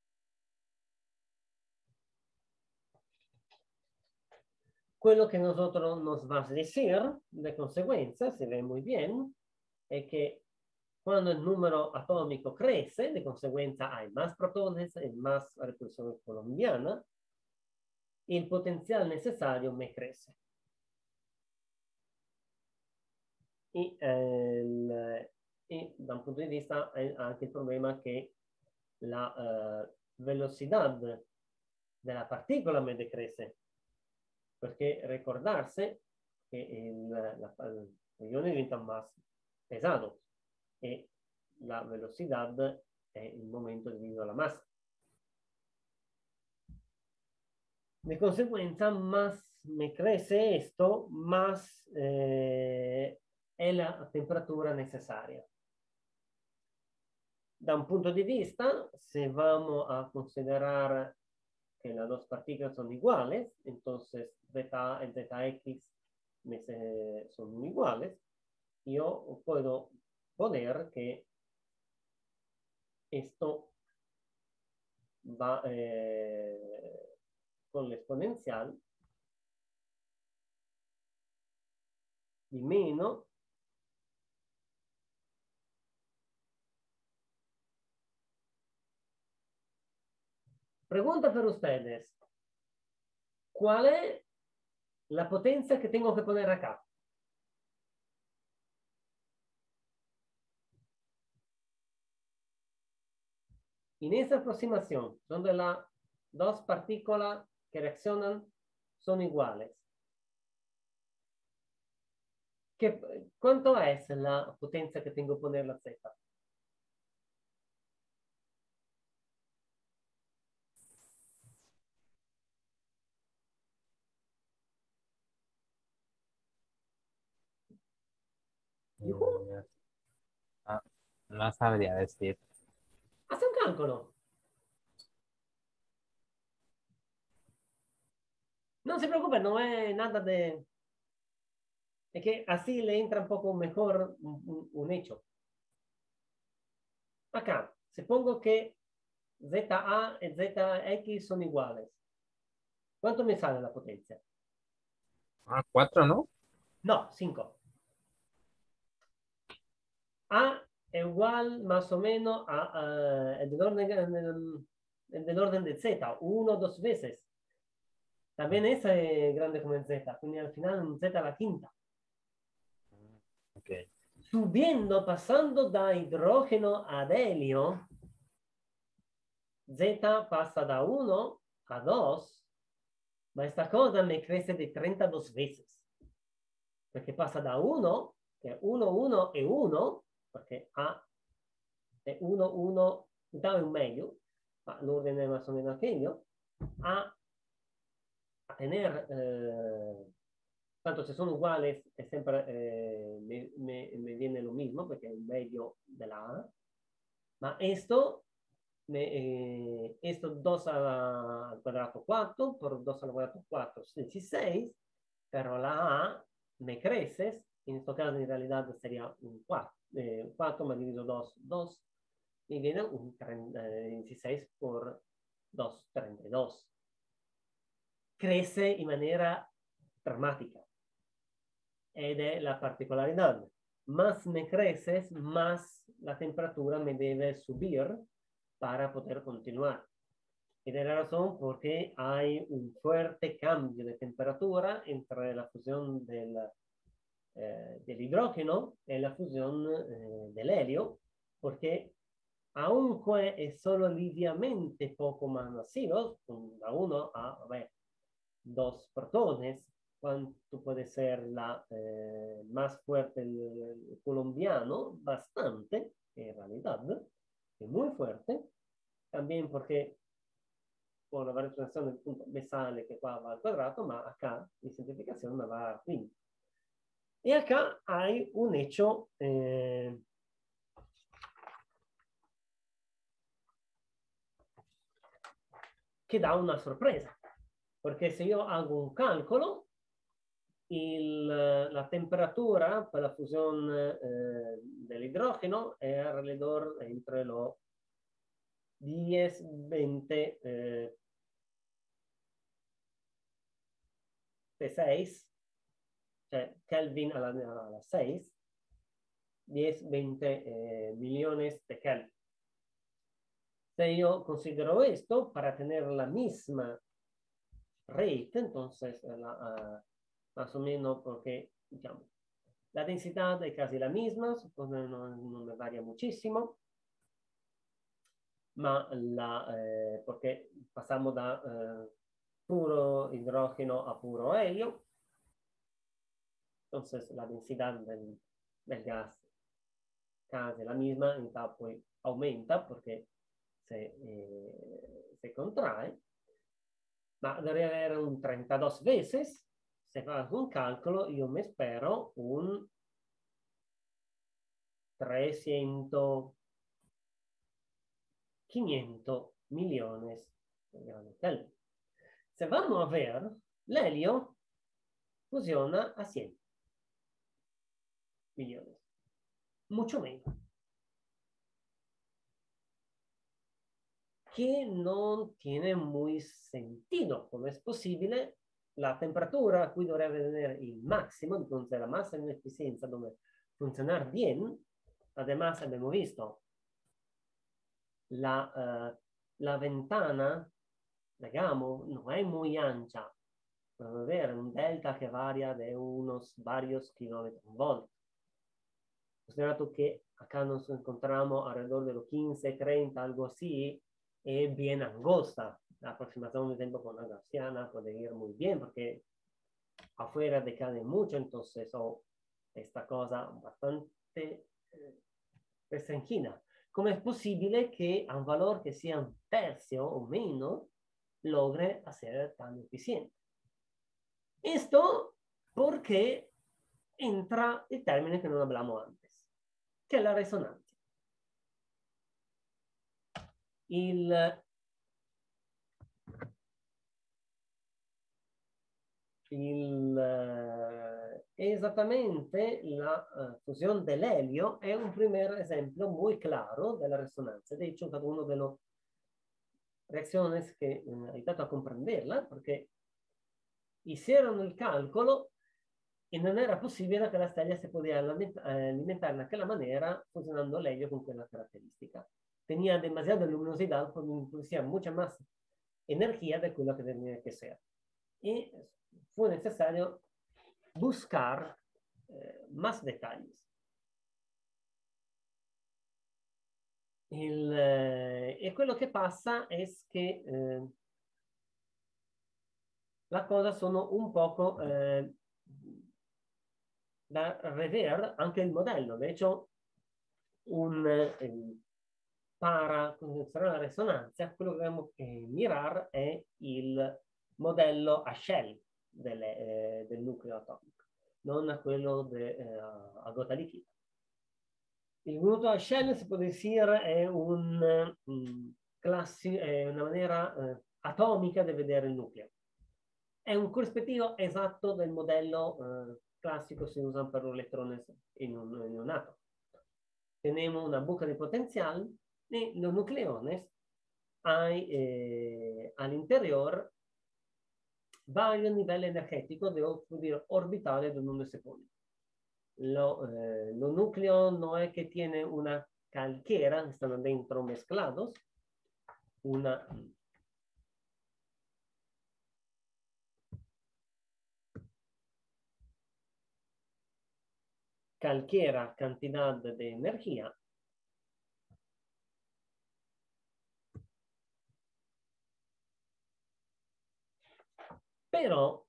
Quello que nosotros nos va a decir, de consecuencia, se ve muy bien, es que cuando el número atómico crece, de consecuencia hay más protones y más repulsión colombiana, el potencial necesario me crece. Y da un punto di vista hay anche il problema che la velocidad de la partícula me decrece. Porque recordarse que los iones diventan más pesados. y la velocidad es el momento dividido la masa. De consecuencia, más me crece esto, más es la temperatura necesaria. Da un punto de vista, si vamos a considerar que las dos partículas son iguales, entonces zeta y zx son iguales, yo puedo poner que esto va con la exponencial di meno pregunta para ustedes. ¿Cuál es la potencia que tengo que poner acá? En esa aproximación, donde las dos partículas que reaccionan son iguales, ¿cuánto es la potencia que tengo que poner la Z? Mm, ah, no sabría decir. Hace un cálculo. No se preocupe, no es nada de... Es que así le entra un poco mejor un hecho. Acá, supongo que ZA y ZX son iguales. ¿Cuánto me sale la potencia? Ah, 4, ¿no? No, 5. A es igual más o menos el del orden de Z, uno o dos veces. También esa es grande como el Z, quindi al final un Z a la quinta. Ok. Subiendo, pasando da hidrógeno ad helio, Z pasa da 1 a 2, ma esta cosa me crece de 32 veces. Perché passa da 1, che è 1, 1 e 1, perché A è 1, 1, da un medio, ma l'ordine è más o menos aquello, a tener, tanto se son iguales, es siempre me viene lo mismo, porque es el medio de la A, ma esto 2 al cuadrato 4 por 2 al cuadrato 4, 16, pero la A me creces, en este caso en realidad sería un 4, 4 más dividido 2, 2, y viene un 16 por 2, 32. Crece en manera dramática. Ed è la particolaridad. Más me creces, más la temperatura me debe subir para poder continuar. Y de la razón porque hay un fuerte cambio de temperatura entre la fusión del hidrógeno y la fusión del helio, porque aunque es solo liviamente poco más masivo, da 1 a 2 protones, cuánto puede ser la más fuerte el colombiano, bastante, en realidad, es muy fuerte, también porque por la variación del punto me sale que qua va al cuadrado, ma acá mi simplificación me va a 5. Y acá hay un hecho que da una sorpresa, porque si yo hago un cálculo, la temperatura per la fusione dell'idrogeno è alrededor entre los 10, 20 P6, cioè Kelvin alla 6, 10, 20 millones de Kelvin. Si yo considero esto para tener la misma rate, entonces más o menos porque, digamos, la densidad es casi la misma, no me varía muchísimo, ma porque pasamos da puro hidrógeno a puro helio, entonces la densidad del gas casi la misma, en realidad pues aumenta porque se contrae, ma debería haber un 32 veces. Se fa un calcolo, io mi spero un 300, 500 millones de grado Kelvin. Se vamos a ver, l'elio fusiona a 100 millones, mucho menos. Que no tiene muy sentido. ¿Cómo es posible? La temperatura a cui dovrebbe tener il máximo, entonces la massa in efficienza dove funcionar bien. Además, abbiamo visto la ventana, digamos, no es muy ancha. Puede haber un delta que varia de unos varios kilómetros volt. Considerato que acá nos encontramos alrededor de los 15, 30, algo así, es bien angosta. La aproximación de tiempo con la gaussiana puede ir muy bien porque afuera decade mucho, entonces esta cosa bastante restringida. ¿Cómo es posible que a un valor que sea un tercio o menos logre hacer tan eficiente? Esto porque entra el término que no hablamos antes, que es la resonancia. Esattamente la fusione dell'elio è un primo esempio molto chiaro della risonanza. De hecho, è stata una delle reazioni che ha aiutato a comprenderla, perché hicieron il calcolo e non era possibile che la stella si poteva alimentare in aquella maniera funzionando l'elio con quella caratteristica. Tenía demasiada luminosidad, producía mucha más energía de lo que tenía que ser. Y fue necesario buscar más detalles. E quello che passa è che la cosa sono un poco da rever anche il modello. De hecho, para condizionare la risonanza, quello che dobbiamo mirare è il modello a shell del nucleo atomico, non a quello a gota liquida. Il modello a shell, si può dire, è una maniera atomica di vedere il nucleo. È un corrispettivo esatto del modello classico que se usa per los electrones en un átomo. Tenemos una buca de potencial y los nucleones hay al interior varios niveles energéticos de orbitales donde se pone. Los núcleos no es que tienen una calquera, están dentro mezclados, una cualquiera cantidad de energía pero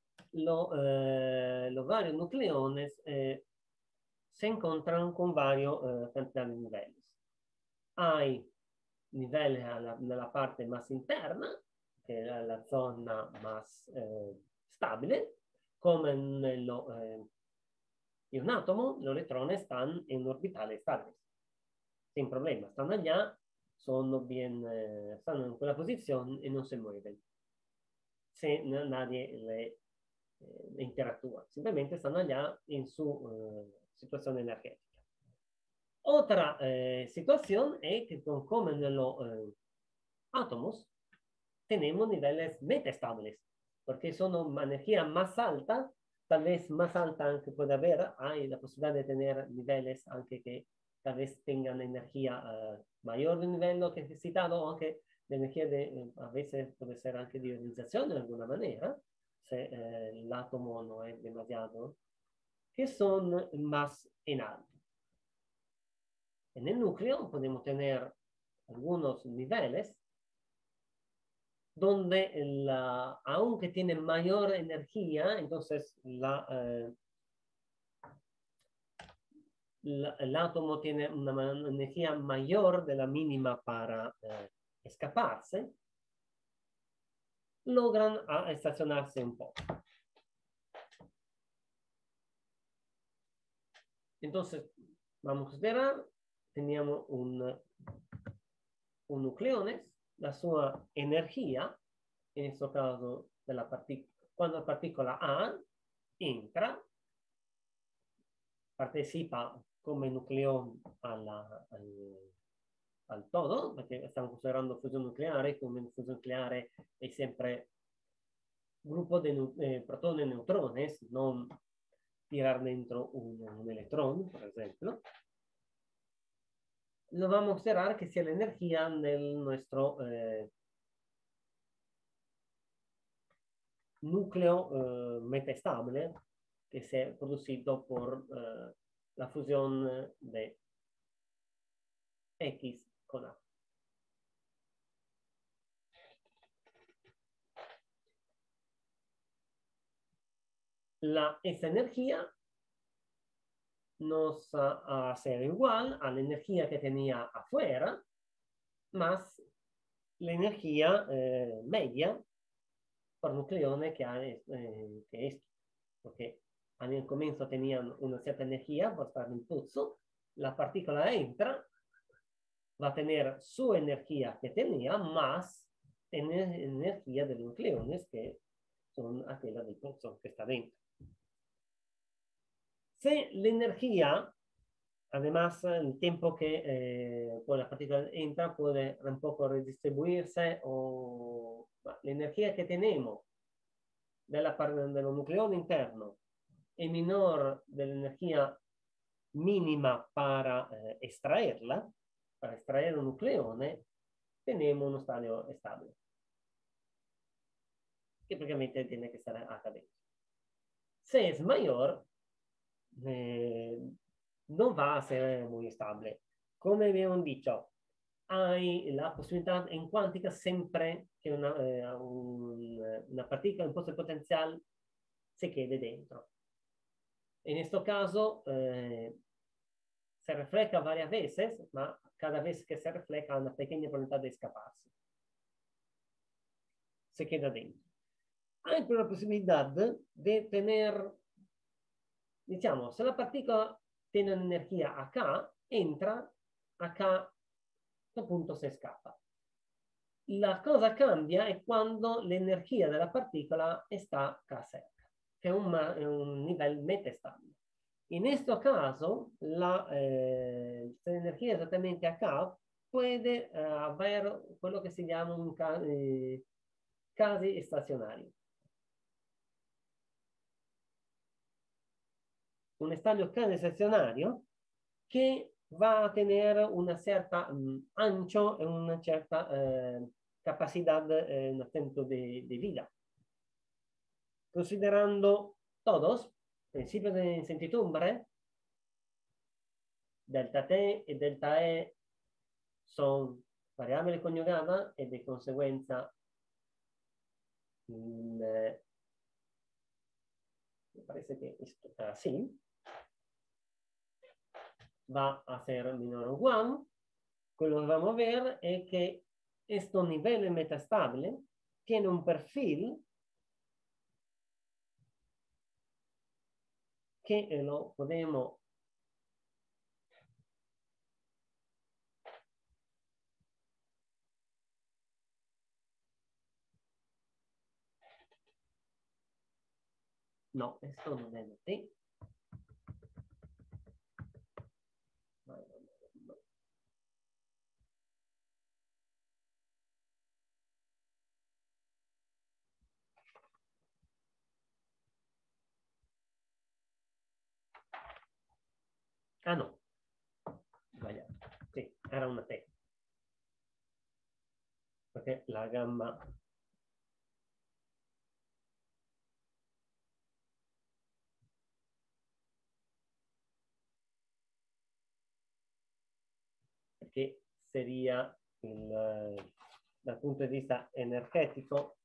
los varios nucleones se encuentran con varios cantidad de niveles. Hay niveles en la parte más interna, que es la zona más estable, como en un átomo, los electrones están en orbitales estables, sin problema. Están allá, están en quella posición y no se mueven. Se nadie le interactúa, simplemente están allá en su situación energética. Otra situación es que como en los átomos tenemos niveles metaestables, porque son una energía más alta, tal vez más alta que puede haber, hay la posibilidad de tener niveles aunque que tal vez tengan energía mayor de nivel que he citado, aunque la energía a veces puede ser anche di ionizzazione de alguna manera, se el átomo no es demasiado, que son más en alto. En el núcleo podemos tener algunos niveles donde aunque tiene mayor energía, entonces el átomo tiene una energía mayor de la mínima para escaparse, logran estacionarse un poco. Entonces, vamos a considerar, teníamos un nucleones, la sua energia, in questo caso della quando la particola A entra, partecipa come nucleone al todo, perché stiamo considerando fusione nucleare, come fusione nucleare è sempre gruppo di protoni e neutroni, non tirar dentro un elettrone, per esempio. Lo vamos a considerar que sea la energía de nuestro núcleo metastable que se ha producido por la fusión de X con A. Esa energía nos va a ser igual a la energía que tenía afuera, más la energía media por nucleone que esto. Porque al comienzo tenían una cierta energía por estar en pulso, la partícula entra, va a tener su energía que tenía más energía de los nucleones que son aquella del pulso que está dentro. Si la energía, además, el tiempo que pues la partícula entra puede un poco redistribuirse o la energía que tenemos de los nucleones internos es menor de la energía mínima para extraerla, para extraer un nucleone, tenemos un estadio estable, que prácticamente tiene que estar acá dentro. Si es mayor, no va a ser muy estable. Como habíamos dicho, hay la posibilidad en cuántica siempre que una partícula en posto potencial se quede dentro. En este caso, se refleja varias veces, ma cada vez que se refleja hay una pequeña probabilidad de escaparse. Se queda dentro. Hay la posibilidad de tener, digamos, si la partícula tiene una energía acá, entra, acá, a questo punto se escapa. La cosa cambia cuando la energía de la partícula está acá cerca, que es un nivel metastable. En este caso, la energía exactamente acá puede haber quello che si chiama un casi estacionario. Un estadio casi estacionario che va a tener una certa ancho e una certa capacidad en el tiempo de vida. Considerando todos, principio de incertidumbre, delta T e delta E son variabili coniugate e di conseguenza me parece que esto así va a ser menor o igual. Quello che vamos a ver è che questo livello metastabile tiene un perfil che lo podemos no, esto non è T. Ah no, sbagliato. Sì, era una T. Perché la gamma che sería dal punto di vista energetico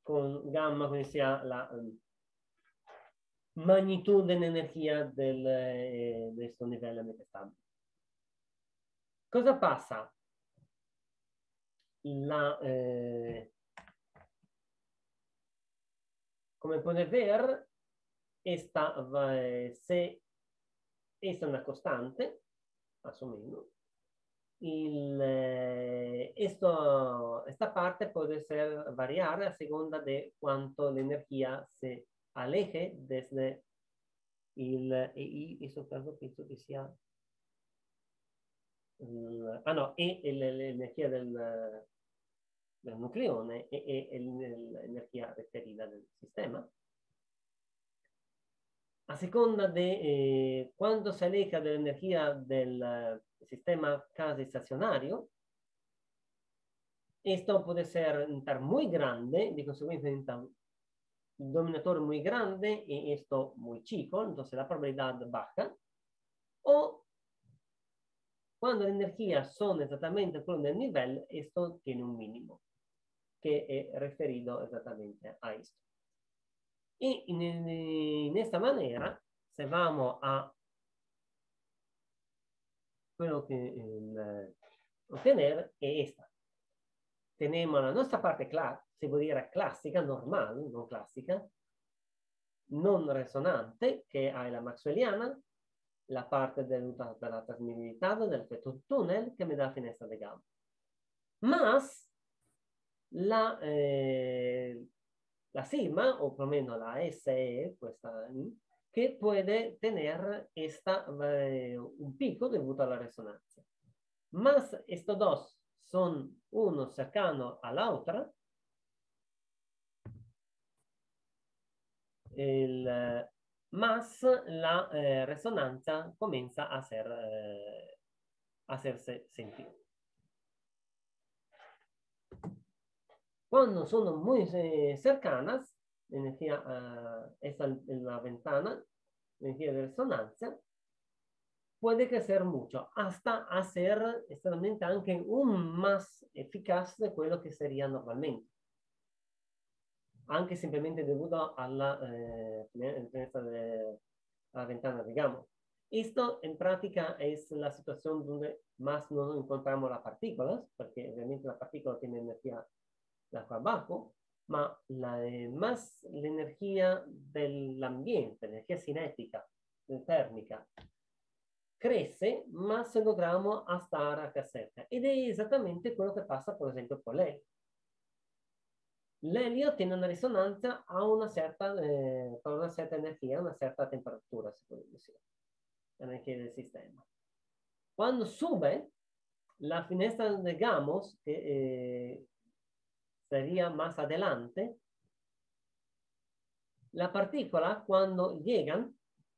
con gamma, quindi sia la magnitude di energia di questo livello metastabile. Cosa passa? Come puede ver, esta es una constante, más o menos. Esta parte puede ser variar a segunda de cuánto la energía se aleje desde y eso caso pienso que sea no, l'energia del nucleone e l'energia referida del sistema. A seconda de cuando se aleja de la energía del sistema casi estacionario, esto puede ser muy grande, de consecuencia un dominador muy grande y esto muy chico, entonces la probabilidad baja. O cuando las energías son exactamente quello del nivel, esto tiene un mínimo, que es referido exactamente a esto. Y en esta manera, se vamos a quello que obtener es esta. Tenemos la nuestra parte, se puede decir clásica, normal, no clásica, non resonante, que hay la maxwelliana, la parte de la transmisibilidad del efecto túnel que me da finestra de gamma. Más la sigma, o por lo menos la SE, que puede tener un pico debido a la resonancia. Más estos dos son uno cercano a la otra, más la resonancia comienza a hacerse sentir. Cuando son muy cercanas, energía, esta es la ventana, energía de resonancia, puede crecer mucho, hasta hacer extremadamente anche más eficaz de quello que sería normalmente. Anche simplemente debido a la ventana, digamos. Esto en práctica es la situación donde más nos encontramos las partículas, porque realmente la partícula tiene energía de acá abajo, ma más la energía del ambiente, energía cinética, térmica, crece, más logramos estar acá cerca. Ed è esattamente quello che passa, per esempio, con l'elio. L'elio tiene una risonanza a una certa energia, una certa temperatura, se può dire, l'energia del sistema. Quando sube, la finestra de Gamos, que sería más adelante, la partícula cuando llegan,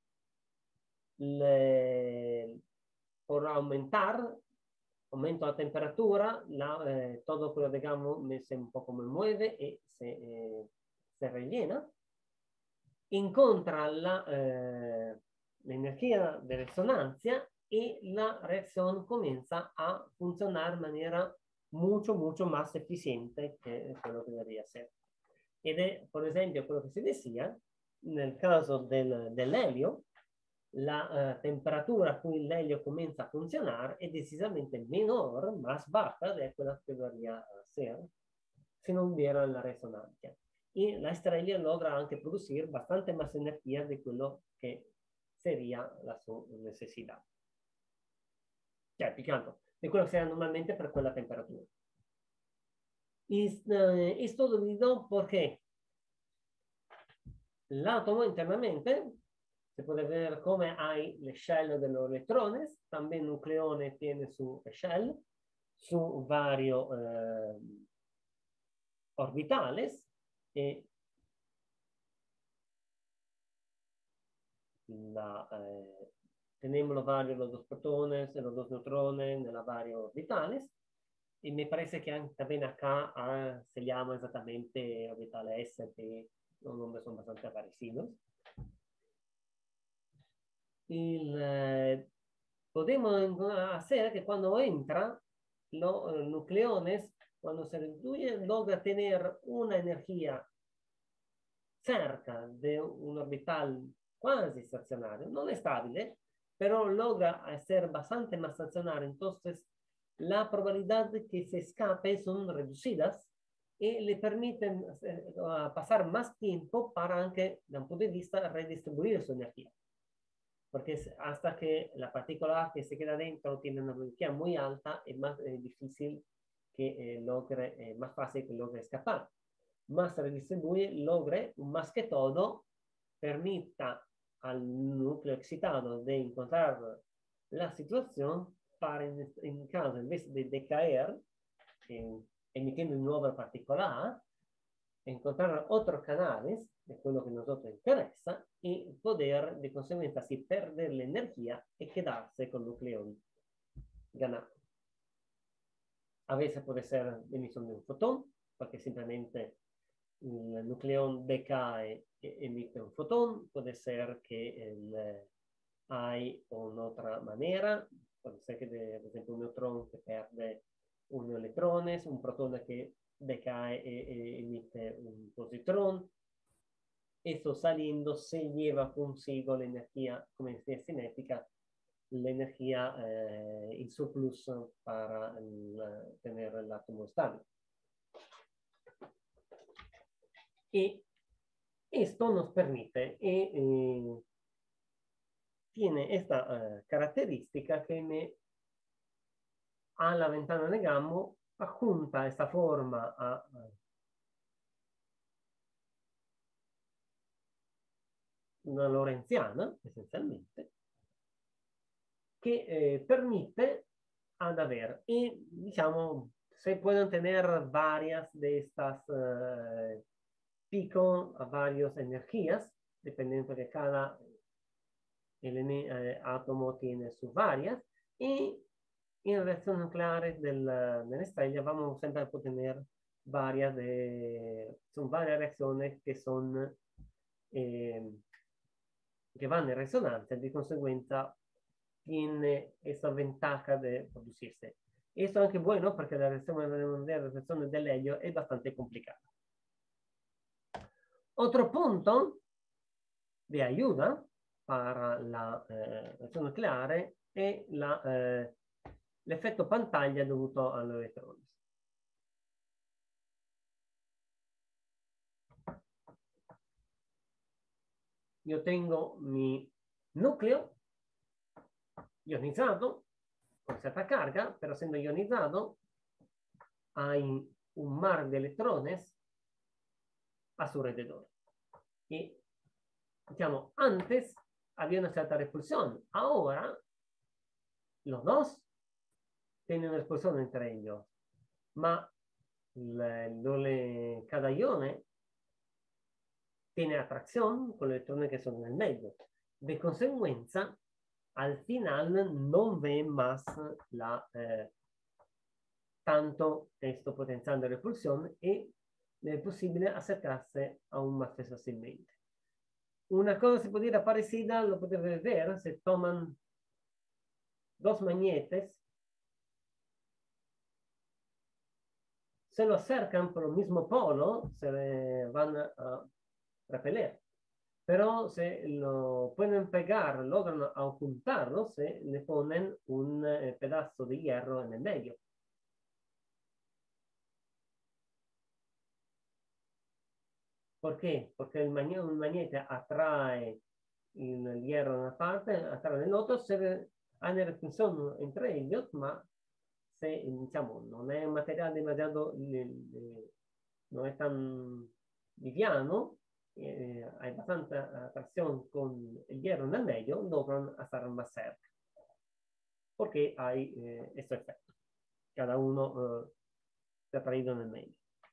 por aumentar, aumento la temperatura, todo quello digamos un poco me mueve y se rellena, encontra la energía de resonancia y la reacción comienza a funcionar de manera mucho más eficiente que quello che debería ser. Ed è, per esempio, quello che si decía, nel caso dell'elio, la temperatura a cui l'elio comienza a funcionar es decisamente menor, más baja de quella que debería ser si no hubiera la resonancia. Y la estrella logra anche producir bastante más energía de quello que sería la su necesidad. Cioè, picando, de quello que sería normalmente per quella temperatura. Esto debido porque el átomo internamente se puede ver cómo hay la shell de los electrones, también el nucleone tiene su shell, sus varios orbitales, tenemos los dos protones y los dos neutrones en los varios orbitales. Y me parece que también acá se llama exactamente orbital S, que los nombres son bastante parecidos. Podemos hacer que cuando entra los nucleones, cuando se restituye, logra tener una energía cerca de un orbital quasi estacionario, no estable, pero logra ser bastante más estacionario, entonces la probabilidad de que se escape son reducidas y le permiten pasar más tiempo para anche, da un punto de vista, redistribuir su energía. Porque hasta que la partícula que se queda dentro tiene una energía muy alta, es más difícil que logre, más fácil que logre escapar. Más se redistribuye, logre, más que todo, permita al núcleo excitado de encontrar la situación para, en caso, en vez de decaer, emitiendo una nueva partícula, encontrar otros canales de quello que nosotros interesa y poder, de consecuencia, así perder la energía y quedarse con el nucleón ganado. A veces puede ser la emisión de un fotón, porque simplemente el nucleón decae e emite un fotón. Puede ser que hay otra manera, puede ser que, por ejemplo, un neutrón que pierde un electrones, un protón que decae e emite un positrón. Eso saliendo se lleva consigo la energía, como energía cinética, la energía in surplus para tener el átomo estable. Y esto nos permite, tiene esta característica que a la ventana de Gamma adjunta esta forma a una lorentziana, esencialmente, que permite ad haber, y diciamo, se pueden tener varias de estas picos a varias energías, dependiendo de cada átomo tiene sus varias, y en reacciones nucleares de la estrella vamos siempre a tener son varias reacciones que son que van en resonancia, de consecuencia tiene esa ventaja de producirse. Esto es bueno porque la reacción del helio es bastante complicada. Otro punto de ayuda para la reacción nucleare è l'effetto pantaglia dovuto agli elettroni. Io tengo mi nucleo ionizzato con cierta carga, pero siendo ionizzato hay un mar de electrones a su alrededor. Y, digamos, antes había una cierta repulsión. Ahora, los dos tienen una repulsión entre ellos. Ma cada ione tiene atracción con los electrones que son en el medio. De consecuencia, al final no ve más tanto este potencial de repulsión y es posible acercarse aún más fácilmente. Una cosa si pudiera parecida lo puede ver si toman dos magnetes, se lo acercan por el mismo polo, se van a repeler. Pero se lo pueden pegar, logran ocultarlo, se le ponen un pedazo de hierro en el medio. ¿Por qué? Porque un magnete atrae el hierro en una parte, atrae en otra, hay una repulsión entre ellos, ma se, diciamo, non è un materiale demasiado, no es tan liviano, hay bastante atracción con el hierro en el medio, logran estar más cerca. Porque hay este efecto. Cada uno se ha traído en el medio.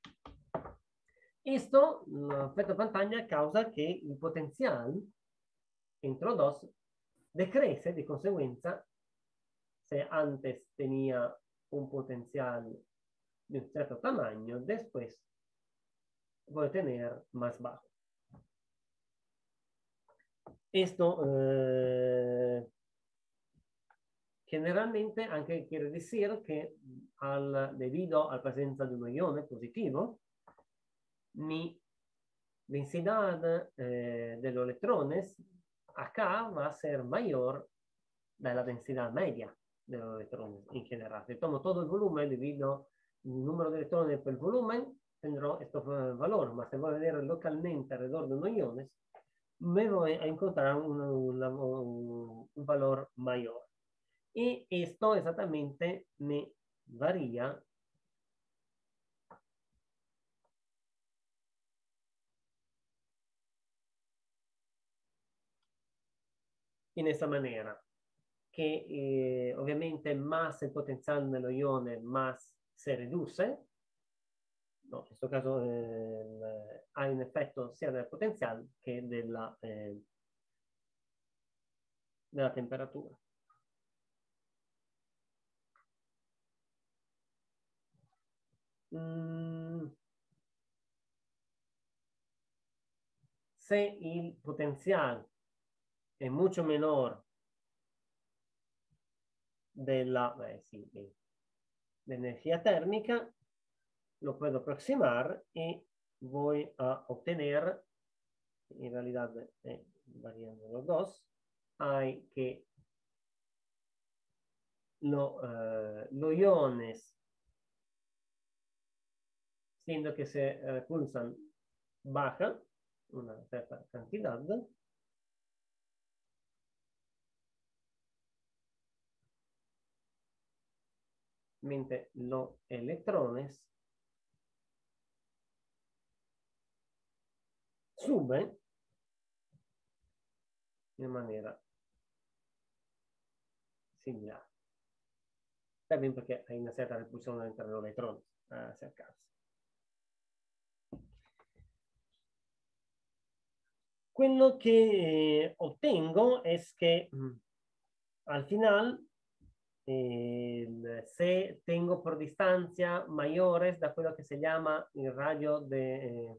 Esto, el efecto pantalla, causa que el potencial entre los dos decrece, de consecuencia, si antes tenía un potencial de un cierto tamaño, después voy a tener más bajo. Esto generalmente anche quiere decir que debido alla presenza di un ione positivo, densidad de los electrones acá va a ser mayor de la densidad media de los electrones en general. Si tomo todo el volumen, divido el número de electrones por el volumen, tendré estos valores, mas si voy a ver localmente alrededor de unos iones, me voy a encontrar un valor mayor. Y esto exactamente me varía en esta manera, que obviamente más el potencial de los iones, más se reduce. No, en questo caso hay un efecto sia del potenziale che della temperatura. Se il potenziale è mucho menor della energía térmica, lo puedo aproximar y voy a obtener, en realidad variando los dos, hay que los iones, siendo que se pulsan, bajan una cierta cantidad, mentre los electrones suben de manera similar. También porque hay una cierta repulsión entre los electrones a acercarse. Quello che ottengo es que al final, se tengo por distancia mayores da quello che si chiama il rayo de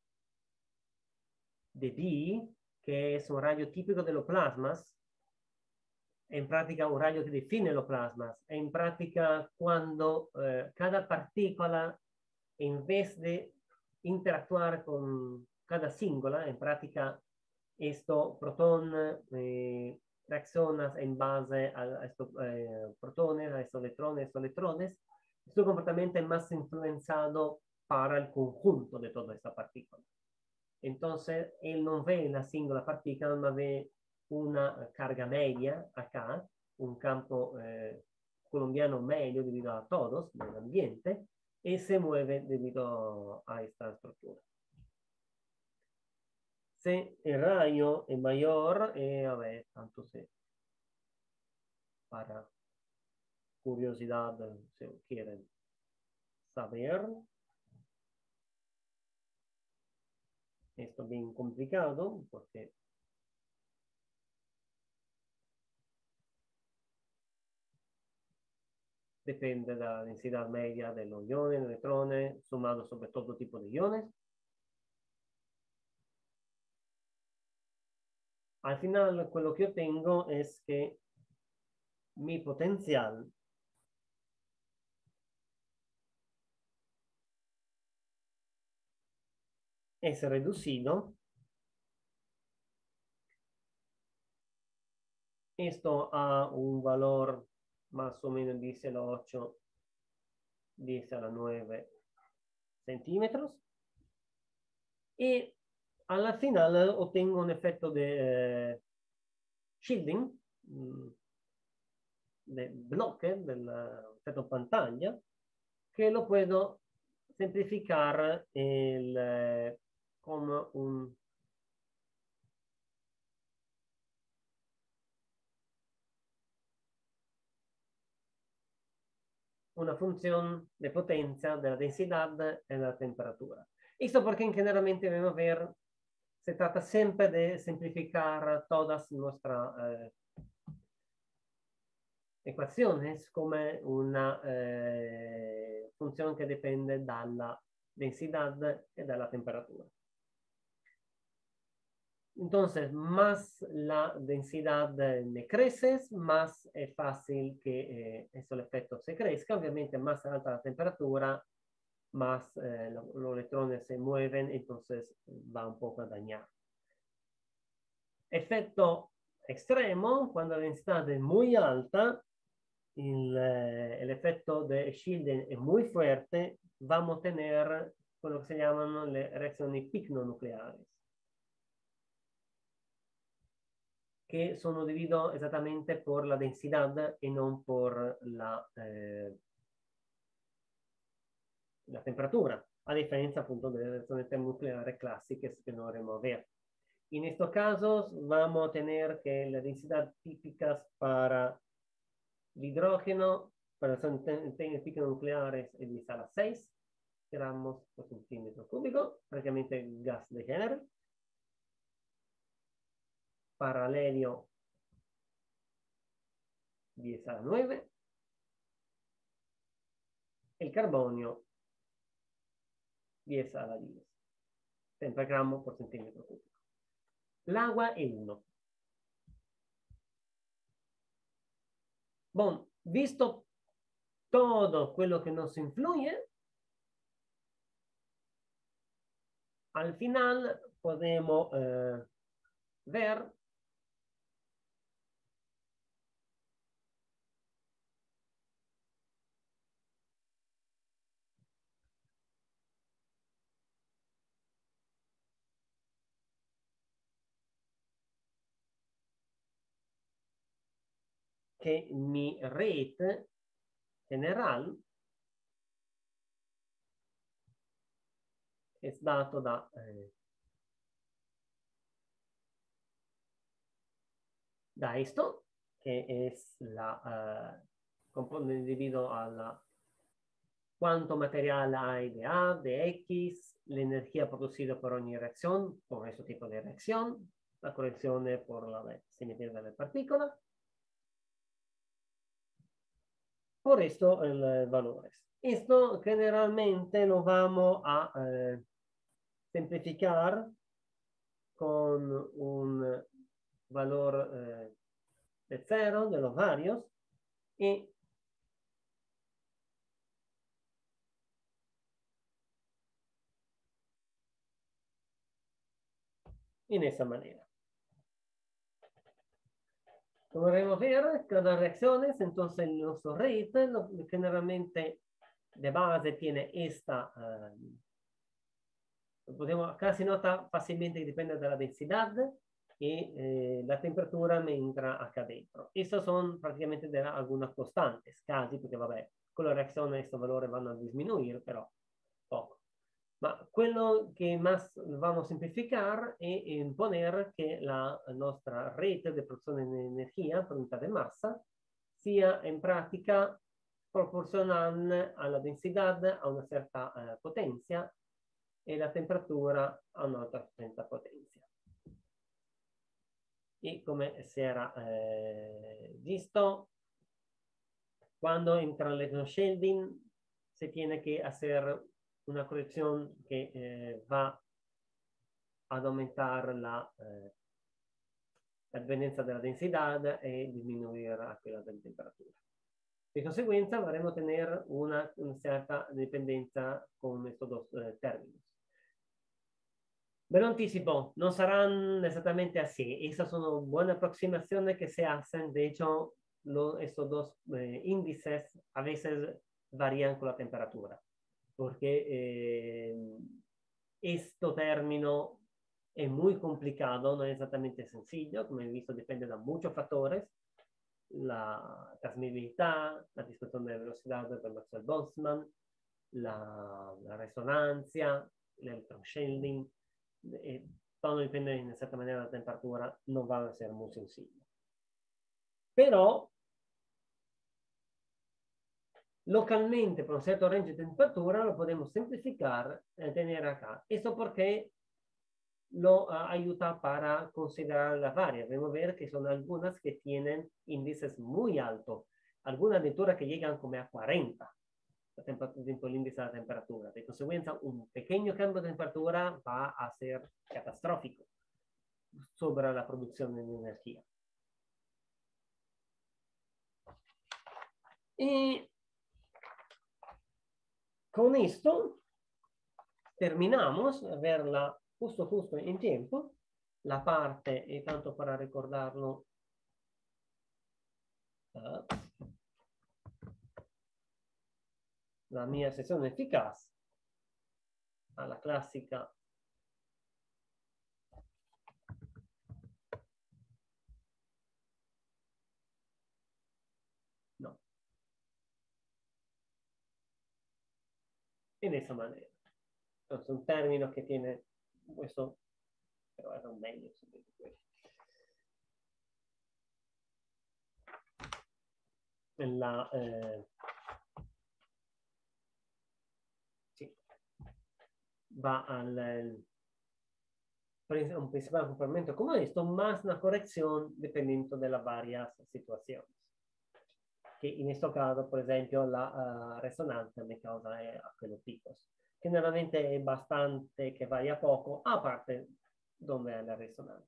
D, que es un rayo típico de los plasmas, en práctica un rayo que define los plasmas, en práctica cuando cada partícula, en vez de interactuar con cada singola, en práctica esto protón reacciona en base a estos protones, a estos electrones, su comportamiento es más influenciado para el conjunto de toda esta partícula. Entonces, él no ve la singola partícula, ma ve una carga media acá, un campo colombiano medio debido a todos del ambiente, y se mueve debido a esta estructura. Si el rayo es mayor, a ver, tanto se para curiosidad, si quieren saber. Esto es bien complicado porque depende de la densidad media de los iones, electrones, sumados sobre todo tipo de iones. Al final, lo que yo tengo es que mi potencial es reducido. Esto a un valor más o menos 10 a la 8, 10 a la 9 centímetros. Y al final obtengo un efecto de shielding, de bloque, del efecto pantalla, que lo puedo simplificar como una función de potencia de la densidad y la temperatura. Esto porque generalmente vamos a ver, se trata siempre de simplificar todas nuestras ecuaciones como una función que depende de la densidad y de la temperatura. Entonces, más la densidad crece, más es fácil que el efecto se crezca. Obviamente, más alta la temperatura, más los electrones se mueven, entonces va un poco a dañar. Efecto extremo, cuando la densidad es muy alta, el efecto de shielding es muy fuerte, vamos a tener lo que se llaman las reacciones picnonucleares, que son debido esattamente por la densidad y no por la temperatura, a diferencia appunto delle reacciones termonucleares clásicas que no haremos ver. En estos casos vamos a tener que la densidad típicas para el hidrógeno, para las reacciones picnonucleares es 10 a la 6 gramos por centímetro cúbico, prácticamente gas de género. Para el helio 10 a la 9. El carbonio 10 a la 10. 30 gramos por centímetro cúbico. El agua es 1. Bueno, visto todo quello que nos influye, al final podemos ver que mi rate general es dato da esto, que es la componente debido a la cuánto material hay de A, de X, la energía producida por ogni reacción, por ese tipo de reacción, la corrección por la simetría de la partícula. Por esto, el valores. Esto generalmente lo vamos a simplificar con un valor de 0 de los varios y en esa manera. Como podemos ver, cada reacción, entonces nuestro rate generalmente de base tiene esta, acá se nota fácilmente que depende de la densidad y la temperatura me entra acá dentro. Estas son prácticamente de algunas constantes, casi, porque vabbè, con la reacción estos valores van a disminuir, pero poco. Ma quello che más vamos a simplificar es poner que la nuestra rete de producción de energía por unidad de masa sia en práctica proporcional a la densidad a una cierta potencia y la temperatura a una otra cierta potencia. Y como se era visto, cuando entra el electron shielding se tiene que hacer una corrección que va a aumentar la dependencia de la densidad y disminuir a quella della temperatura. De conseguenza varremo tener una cierta dependencia con estos dos términos. Me lo anticipo, no serán exactamente así. Esas son buenas aproximaciones que se hacen. De hecho, estos dos índices a veces varían con la temperatura, porque este término es muy complicado, no es exactamente sencillo, como he visto, depende de muchos factores, la transmisibilidad, la dispersión de velocidad de Maxwell-Boltzmann, la resonancia, el electron shielding, todo depende en cierta manera de la temperatura, no va a ser muy sencillo. Pero localmente, por un cierto range de temperatura, lo podemos simplificar y tener acá. Esto porque lo ayuda para considerar las varias. Debemos ver que son algunas que tienen índices muy altos, algunas lecturas que llegan como a 40, el índice de la temperatura. De consecuencia, un pequeño cambio de temperatura va a ser catastrófico sobre la producción de energía. Y con esto terminamos a verla justo en tiempo. La parte, y tanto para recordarlo, la mia sessione eficaz, alla classica no, en esa manera. Entonces, un término que tiene questo, però era un meglio la sì, va al un principal complemento como esto, más una corrección dependiendo de las varias situaciones. Que en este caso, por ejemplo, la resonancia me causa aquellos picos. Generalmente es bastante que vaya poco, aparte donde hay la resonancia.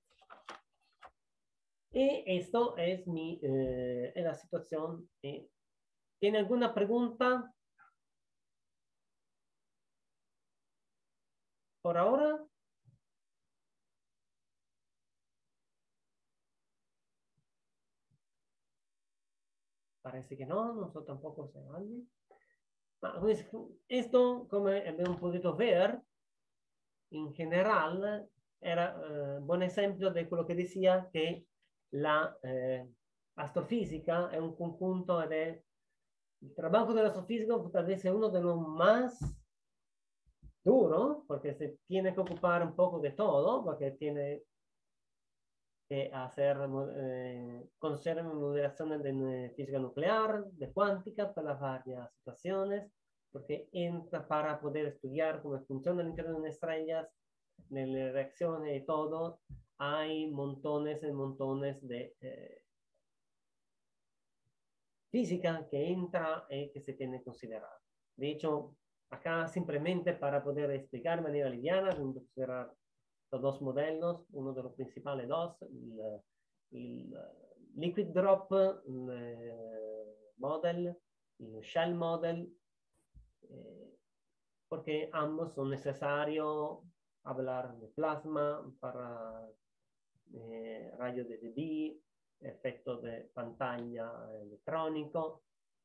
Y esto es la situación. ¿Tiene alguna pregunta por ahora? Parece que no, nosotros tampoco se alguien. Pues, esto, como hemos podido ver, en general, era un buen ejemplo de lo que decía que la astrofísica es un conjunto de... El trabajo de la astrofísica tal vez es uno de los más duros, porque se tiene que ocupar un poco de todo, porque tiene que hacer, conocer modelaciones de física nuclear, de cuántica, para las varias situaciones, porque entra para poder estudiar cómo funciona el interior de una estrella, de las reacciones y todo. Hay montones y montones de física que entra y que se tiene que considerar. De hecho, acá simplemente para poder explicar de manera liviana, vamos a considerar los dos modelos, uno de los principales dos, il liquid drop model, el shell model, porque ambos son necesarios hablar de plasma para rayos de Debye, efecto de pantalla electrónico.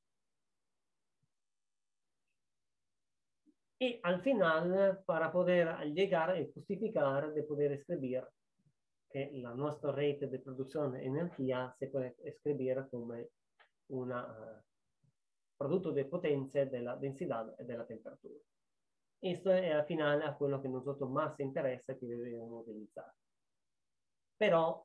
Y al final, para poder llegar y justificar de poder escribir que la nuestra rate de producción de energía se puede escribir como un producto de potencia de la densidad y de la temperatura. Esto es al final a quello que a nosotros más interesa que debemos utilizar. Pero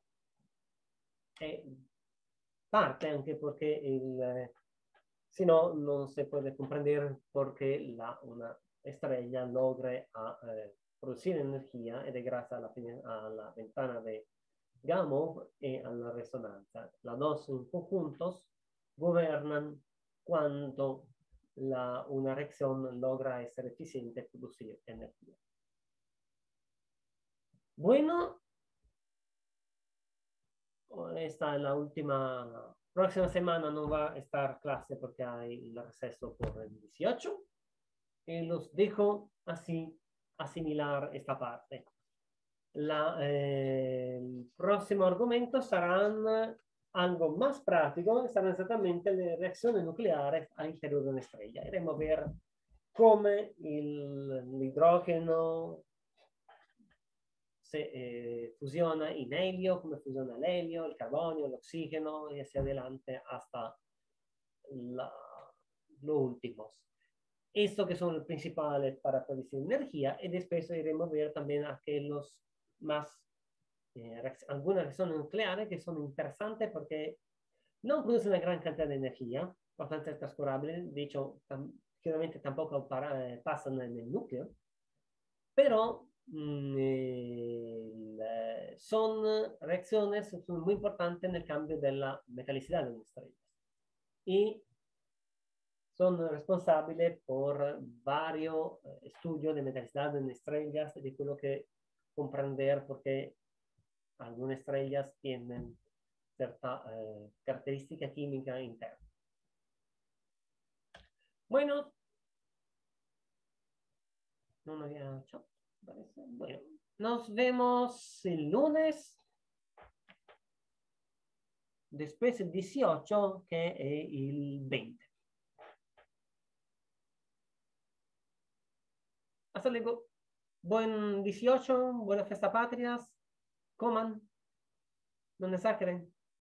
parte anche perché si no non si può comprendere perché una estrella logra producir energia ed è grazie alla ventana de Gamow e alla resonancia. Las dos en conjuntos gobernan cuando una reacción logra ser eficiente y producir energía. Bueno, esta es la última. Próxima semana no va a estar clase porque hay el receso por el 18. Y los dejo así asimilar esta parte. El próximo argumento serán algo más práctico, serán exactamente las reacciones nucleares al interior de una estrella. Iremos a ver cómo el hidrógeno se fusiona en helio, cómo fusiona el helio, el carbonio, el oxígeno y hacia adelante hasta los últimos. Esto que son los principales para producir energía y después iremos a ver también aquellos más, algunas reacciones nucleares que son interesantes porque no producen una gran cantidad de energía, bastante transcurable, de hecho, generalmente tampoco pasan en el núcleo, pero son reacciones son muy importantes en el cambio de la metalicidad de las estrellas. Y son responsables por varios estudios de metalicidad en estrellas, de lo que comprender por qué algunas estrellas tienen cierta característica química interna. Bueno, No había hecho, parece. Bueno, nos vemos el lunes. Después el 18, que es el 20. Hasta luego. Buen 18, buenas fiestas patrias. Coman. Donde sacren.